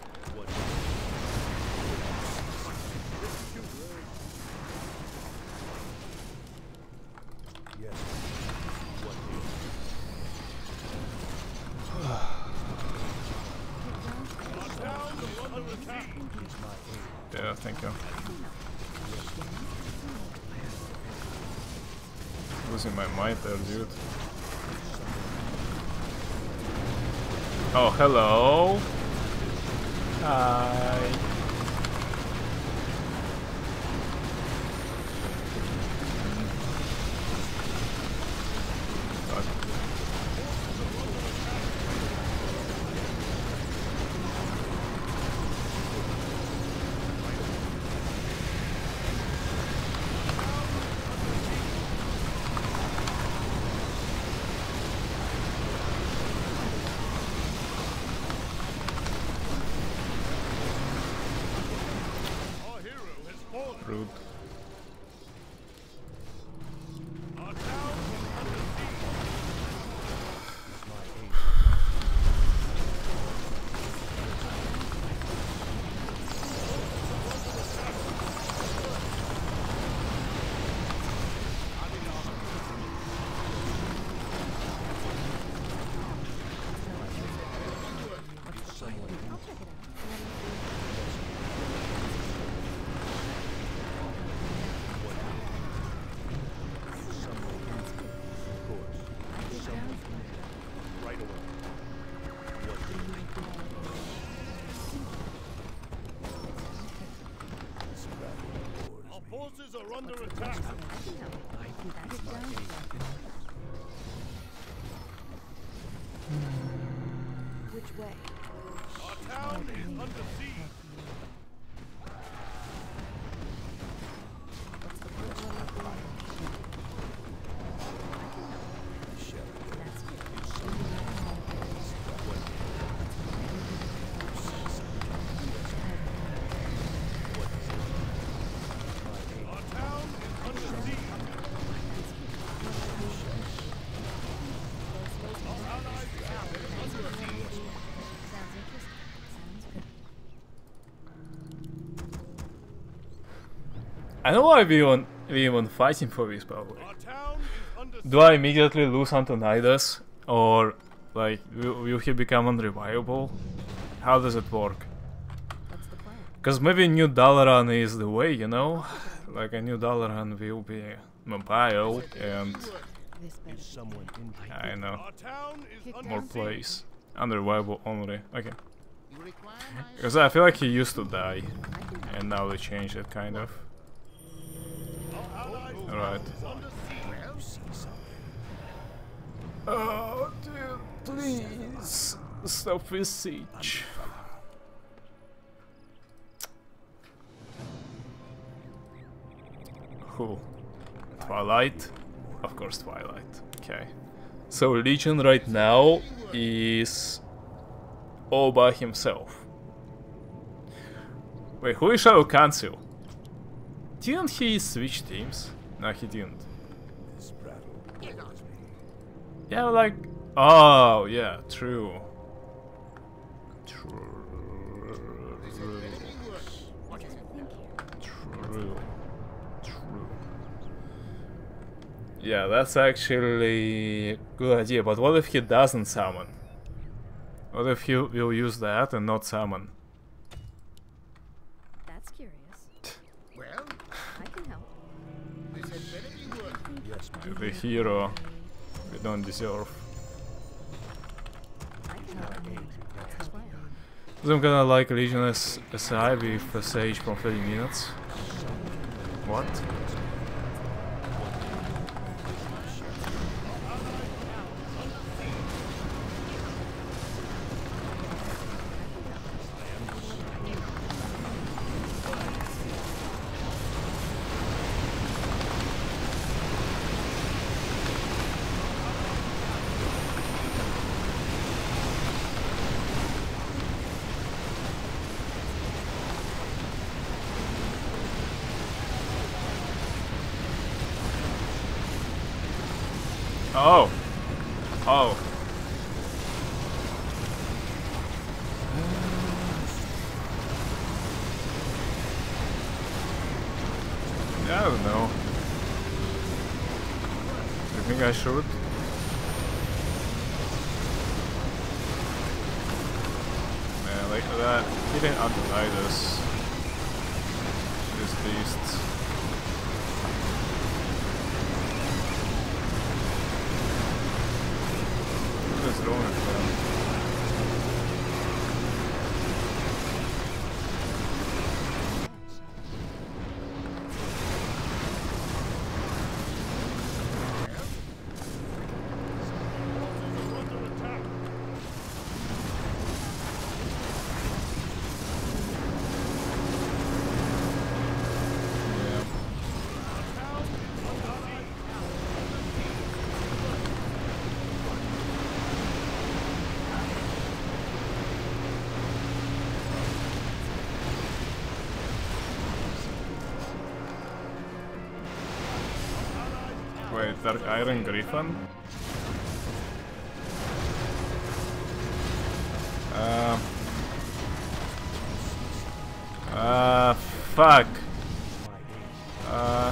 Yeah, thank you. Losing my mind there, dude. Oh, hello. Hi. Rude. Forces are under attack. Which way? Our town is under siege. I know why we even we even fighting for this probably. Do I immediately lose Antonidas, or like will, will he become unreliable? How does it work? Because maybe New Dalaran is the way, you know? Like a New Dalaran will be mobile and I know more plays. Unreliable only. Okay. Because I feel like he used to die, and now they changed it kind of. Alright. Oh, dude, please stop this siege. Who? Twilight? Of course, Twilight. Okay. So Legion right now is all by himself. Wait, who is Shadow Council? Didn't he switch teams? No, he didn't. This battle bores me. Yeah, like... Oh, yeah, true. True. True. True. Yeah, that's actually a good idea, but what if he doesn't summon? What if he will use that and not summon? That's curious. Well, I can help. this had better be working. Yes, my The hero we don't deserve. I can help. What's the plan? I'm gonna like Legion S SI with a Sage for thirty minutes. What? Oh. Oh. Yeah, I don't know. You think I should? Yeah, like that. He didn't underlie this. This beast. What is wrong with them? Wait, Dark Iron Griffin? Uh, uh, fuck. Uh,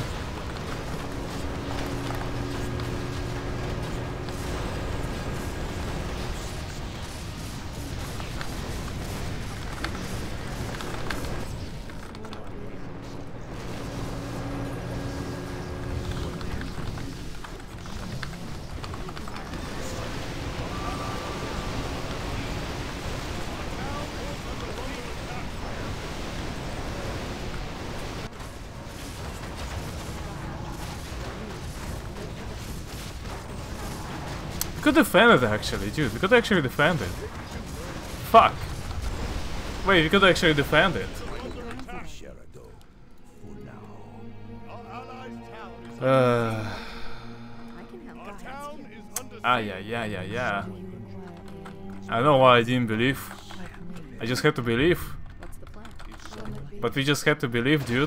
we could defend it actually, dude. We could actually defend it. Fuck. Wait, we could actually defend it. Sherado, for now. Our allies' town is Uh. I can help. our town is under Ah, yeah, yeah, yeah, yeah. I don't know why I didn't believe. I just had to believe. What's the plan? But we just had to believe, dude.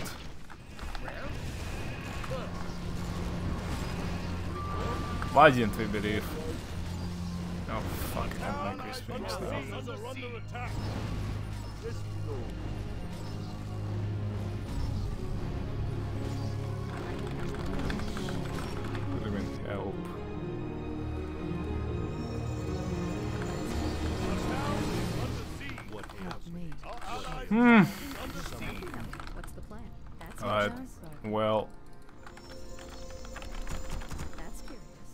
Why didn't we believe? Oh, fuck. I don't like these things now. Forces are under attack. Yes, my lord. Could even help. Our allies' Hmm. town is under siege. What's the plan? That's Alright. curious. Well. That's curious.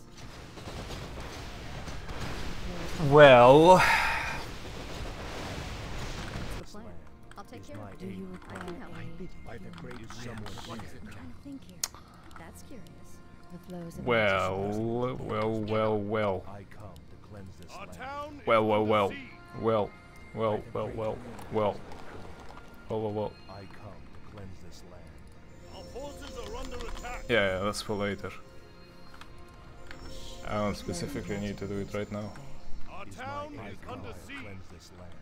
Well. What's the plan? I'll take care of it. Do you I can help. By the great someone I'm trying to think here. That's curious. The flows of Well. Well, well, well. I come to cleanse this Our land. town is Well, well, under well. siege. Well. Well, well, well. Well. Well, well, well. I come to cleanse this land. Our forces are under attack. Yeah, yeah, that's for later. I don't specifically need to do it right now. Our town I is come under to siege. cleanse this land.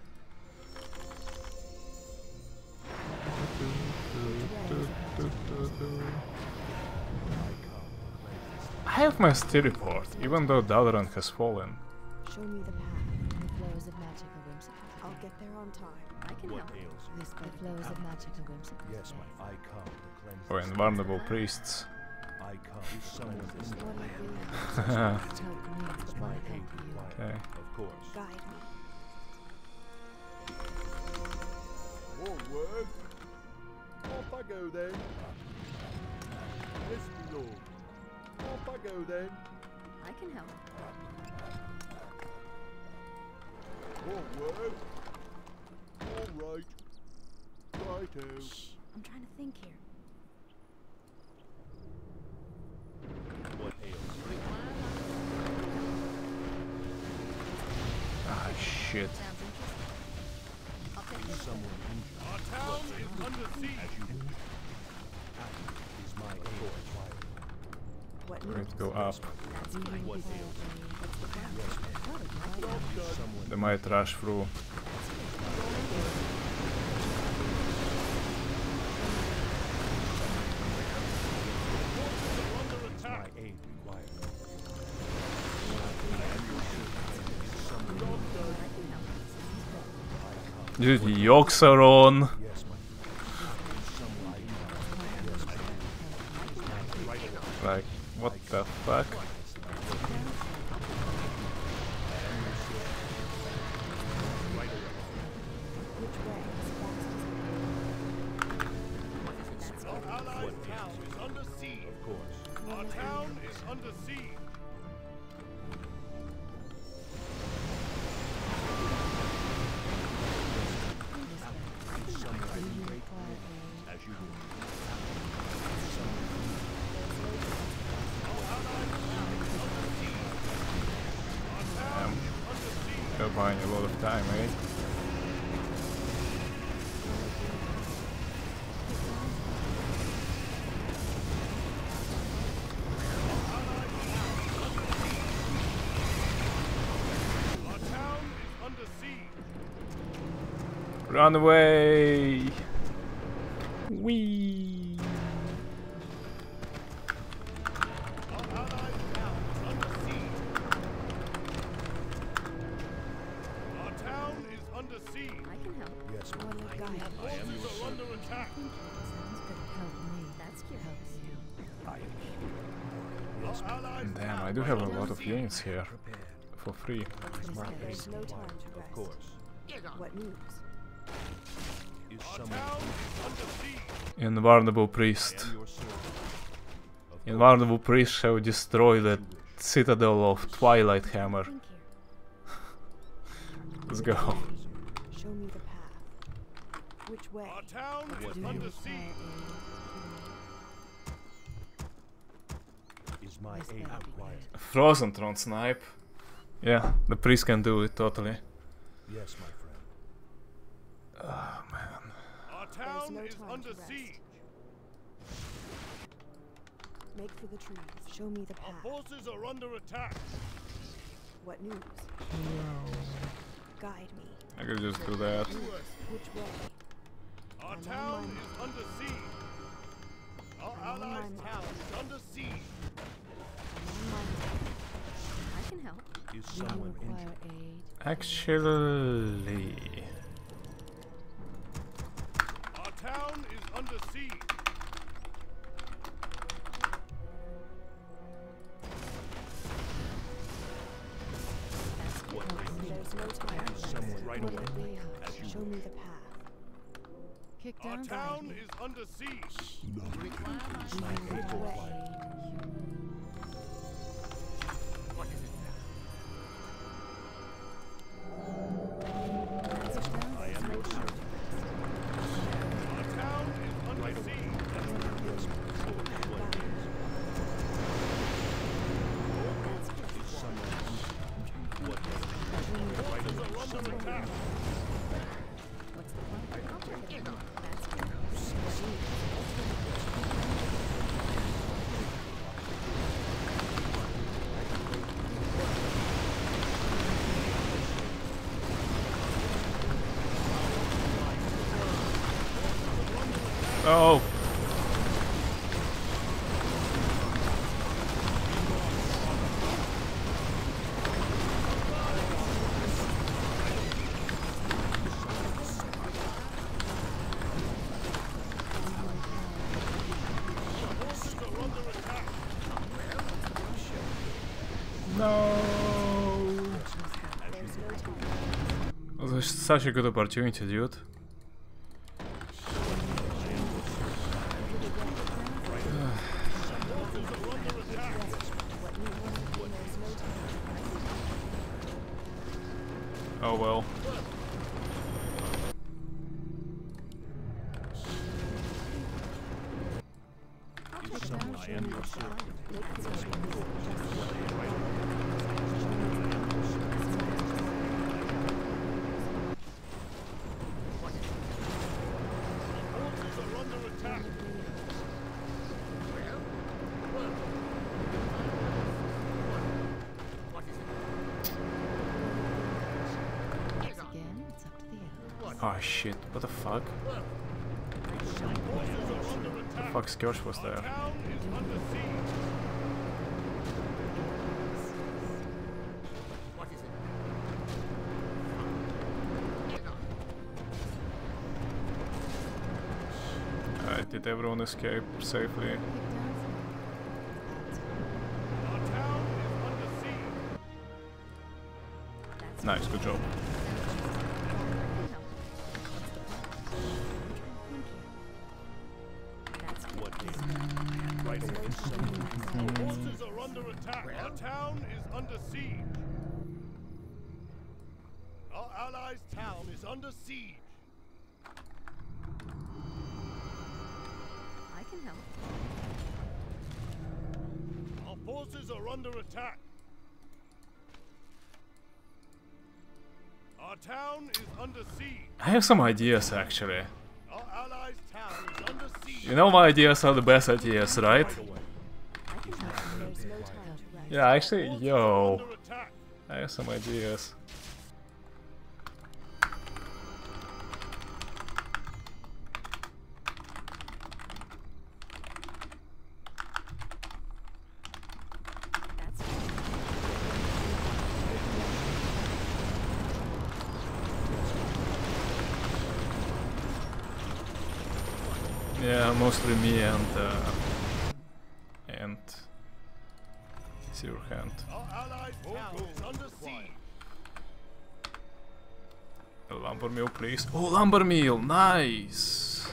have my steel report, even though Dalaran has fallen. Show me the path. The flows of magic are whimsical. I'll get there on time. I can help. This the flows of magic are whimsical. Yes, my I come to cleanse Or invulnerable priests. I come to summon this What land. do we Okay. help me? What help you? Of course. Guide me. Forward. Off I go then. Yes, my lord. Off I go then. I can help. Forward. All right. Righto. Shh. I'm trying to think here. What ails you? Ah, shit. Sounds interesting. I'll take it. Someone injured. Our town is under siege. As you wish. Act is my aid required. What We're going news? to go up. That's fine. What What's ails the plan? Oh, Someone They might rush through. is my aid required. Dude, yokes are on. Yes, my someone yes, my Like, what the fuck? Which way is fastest? Our allied town is under siege. of course. Our town is under siege. As you wish. Um, they're buying a lot of time, eh? Our town is under siege. Run away! Wee! Our allied town is under siege. Our town is under siege. I can help. Yes, What will guide me? Forces are under attack. Sounds good. Help me. That's cute. Help you. Our allied Damn, town I do is have a under lot of siege. games here. For free. There's no time to rest. of course. What news? Is Our someone town is under siege. Invulnerable priest. am your servant? Of Invulnerable priest shall destroy the citadel of Twilight Hammer. Think here. Let's go. Show me the path. Which way? Our town What is do under you siege. Is my This aid better be required? Frozen Throne snipe. Yeah, the priest can do it totally. Yes, my friend. Oh man. Our town no is time under to rest. siege. Make for the trees. Show me the Our path. forces are under attack. What news? Guide me. I could just do that. Which way? Our I'm on town my is under siege. Our I'm on my allied mark. town is under siege. I'm on my way. I can help. Is Do you someone require injured? aid? Actually... Our town is under siege. What There's no time. Is someone Right What away. will we have? As you Show me the path. Kick Our down. town is under siege. is my aid Which required? way? I am your servant. Our town is under Right away. siege. Yes, my lord. What is someone injured? What ails Forces are under attack. What's the plan? I'll check it out. That's good. Oh! No! This is such a good opportunity, dude. Oh well. I am your servant. Forces are under attack. Again, it's up to the elves. Oh shit, what the fuck? Forces are under The attack. fuck Scourge was there? Town is under siege. Uh, did everyone escape safely? Our town is under siege. Nice, good job. Right away. Forces are under attack. Our town is under siege. Our allies' town is under siege. I can help. Our forces are under attack. Our town is under siege. I have some ideas actually. Our allies' town is under siege. You know my ideas are the best ideas, right? I can help. There's no time to rest. Yeah, actually, Forces are yo, under attack. I have some ideas. That's Yeah, mostly me and uh, and Silverhand. Our allies' town is under siege. A lumber mill, please. Oh, lumber mill, nice.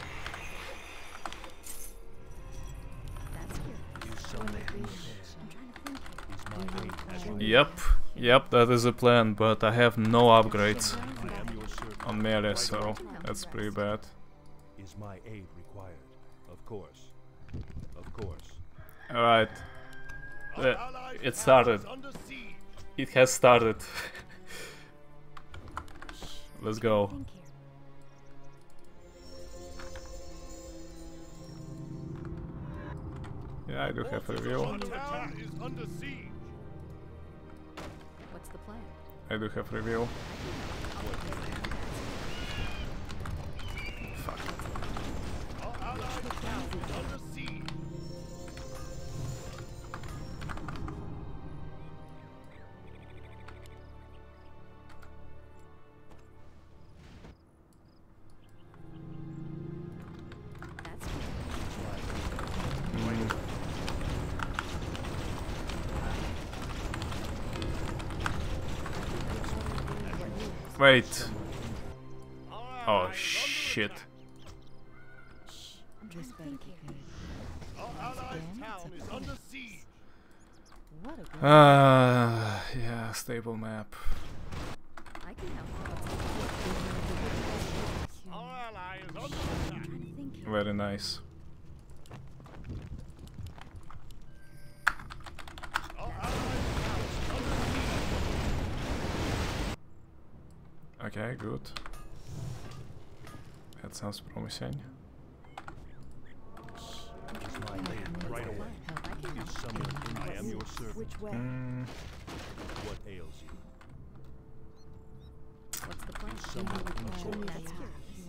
that's good. What would be- I'm trying to think. Yep, yep, that is the plan, but I have no upgrades on melee, so that's pretty bad. Is my aid required? Of course. Of course. Alright, Our Uh, allies' it town started. is under siege. It has started. Let's go. Think here. Yeah, I do have a Forces review. Our town is under siege. What's the plan? I do have review. Fuck. Our allies' town is under siege. That's good. Mm. Wait. Our Oh allies shit. I'm trying to think here. Our allies' town is under siege. What a good. Ah, yeah, stable map. I can help. Our ally is under I'm attack. trying to think here. Very nice. Our allies' town is under siege. Okay, good. That sounds promising. Is my aid right away? I can help. Someone I am your servant. Which way? Mm, What ails you? What's the plan? Someone in sword. That's curious.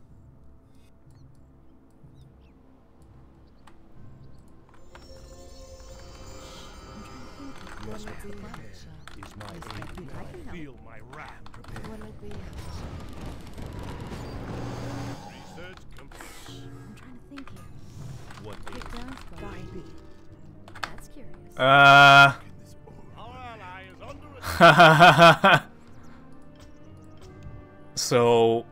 Yes, What's the plan? Is my aid I can help. Feel my wrath. What would be? Research complete. I'm trying to think here. what Get ails down from. That's curious. uh, Our ally So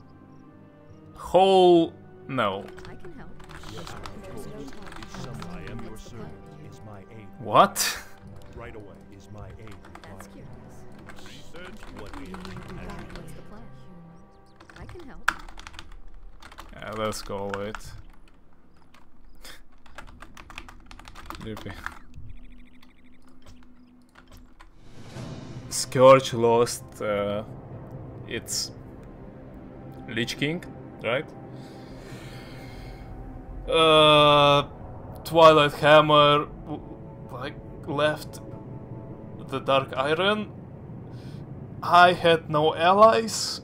whole no. I can help. Yes, of course. Is some I am your servant. Is my aid What? right away? Is my aid That's required? curious. Research What is What's the plan? I can help. Yeah, let's go with it. Loopy. Scourge lost uh, its Lich King, right? Uh, Twilight Hammer w- like left the Dark Iron. I had no allies.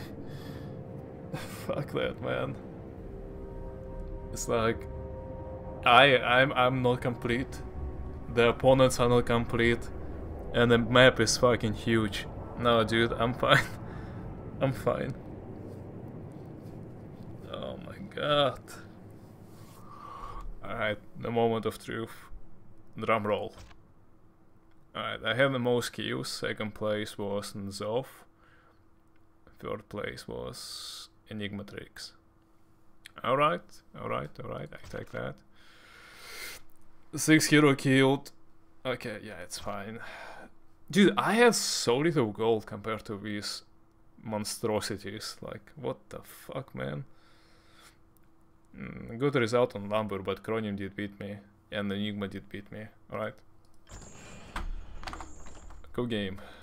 Fuck that, man. It's like I I'm I'm not complete. The opponents are not complete. And the map is fucking huge. No, dude, I'm fine. I'm fine. Oh my god. Alright, the moment of truth. Drum roll. Alright, I had the most kills. Second place was Nzov. Third place was Enigmatrix. Alright, alright, alright, I take that. Six hero killed. Okay, yeah, it's fine. Dude, I have so little gold compared to these monstrosities. Like, what the fuck, man? Mm, good result on Lumber, but Chromium did beat me. And Enigma did beat me. Alright. Good game.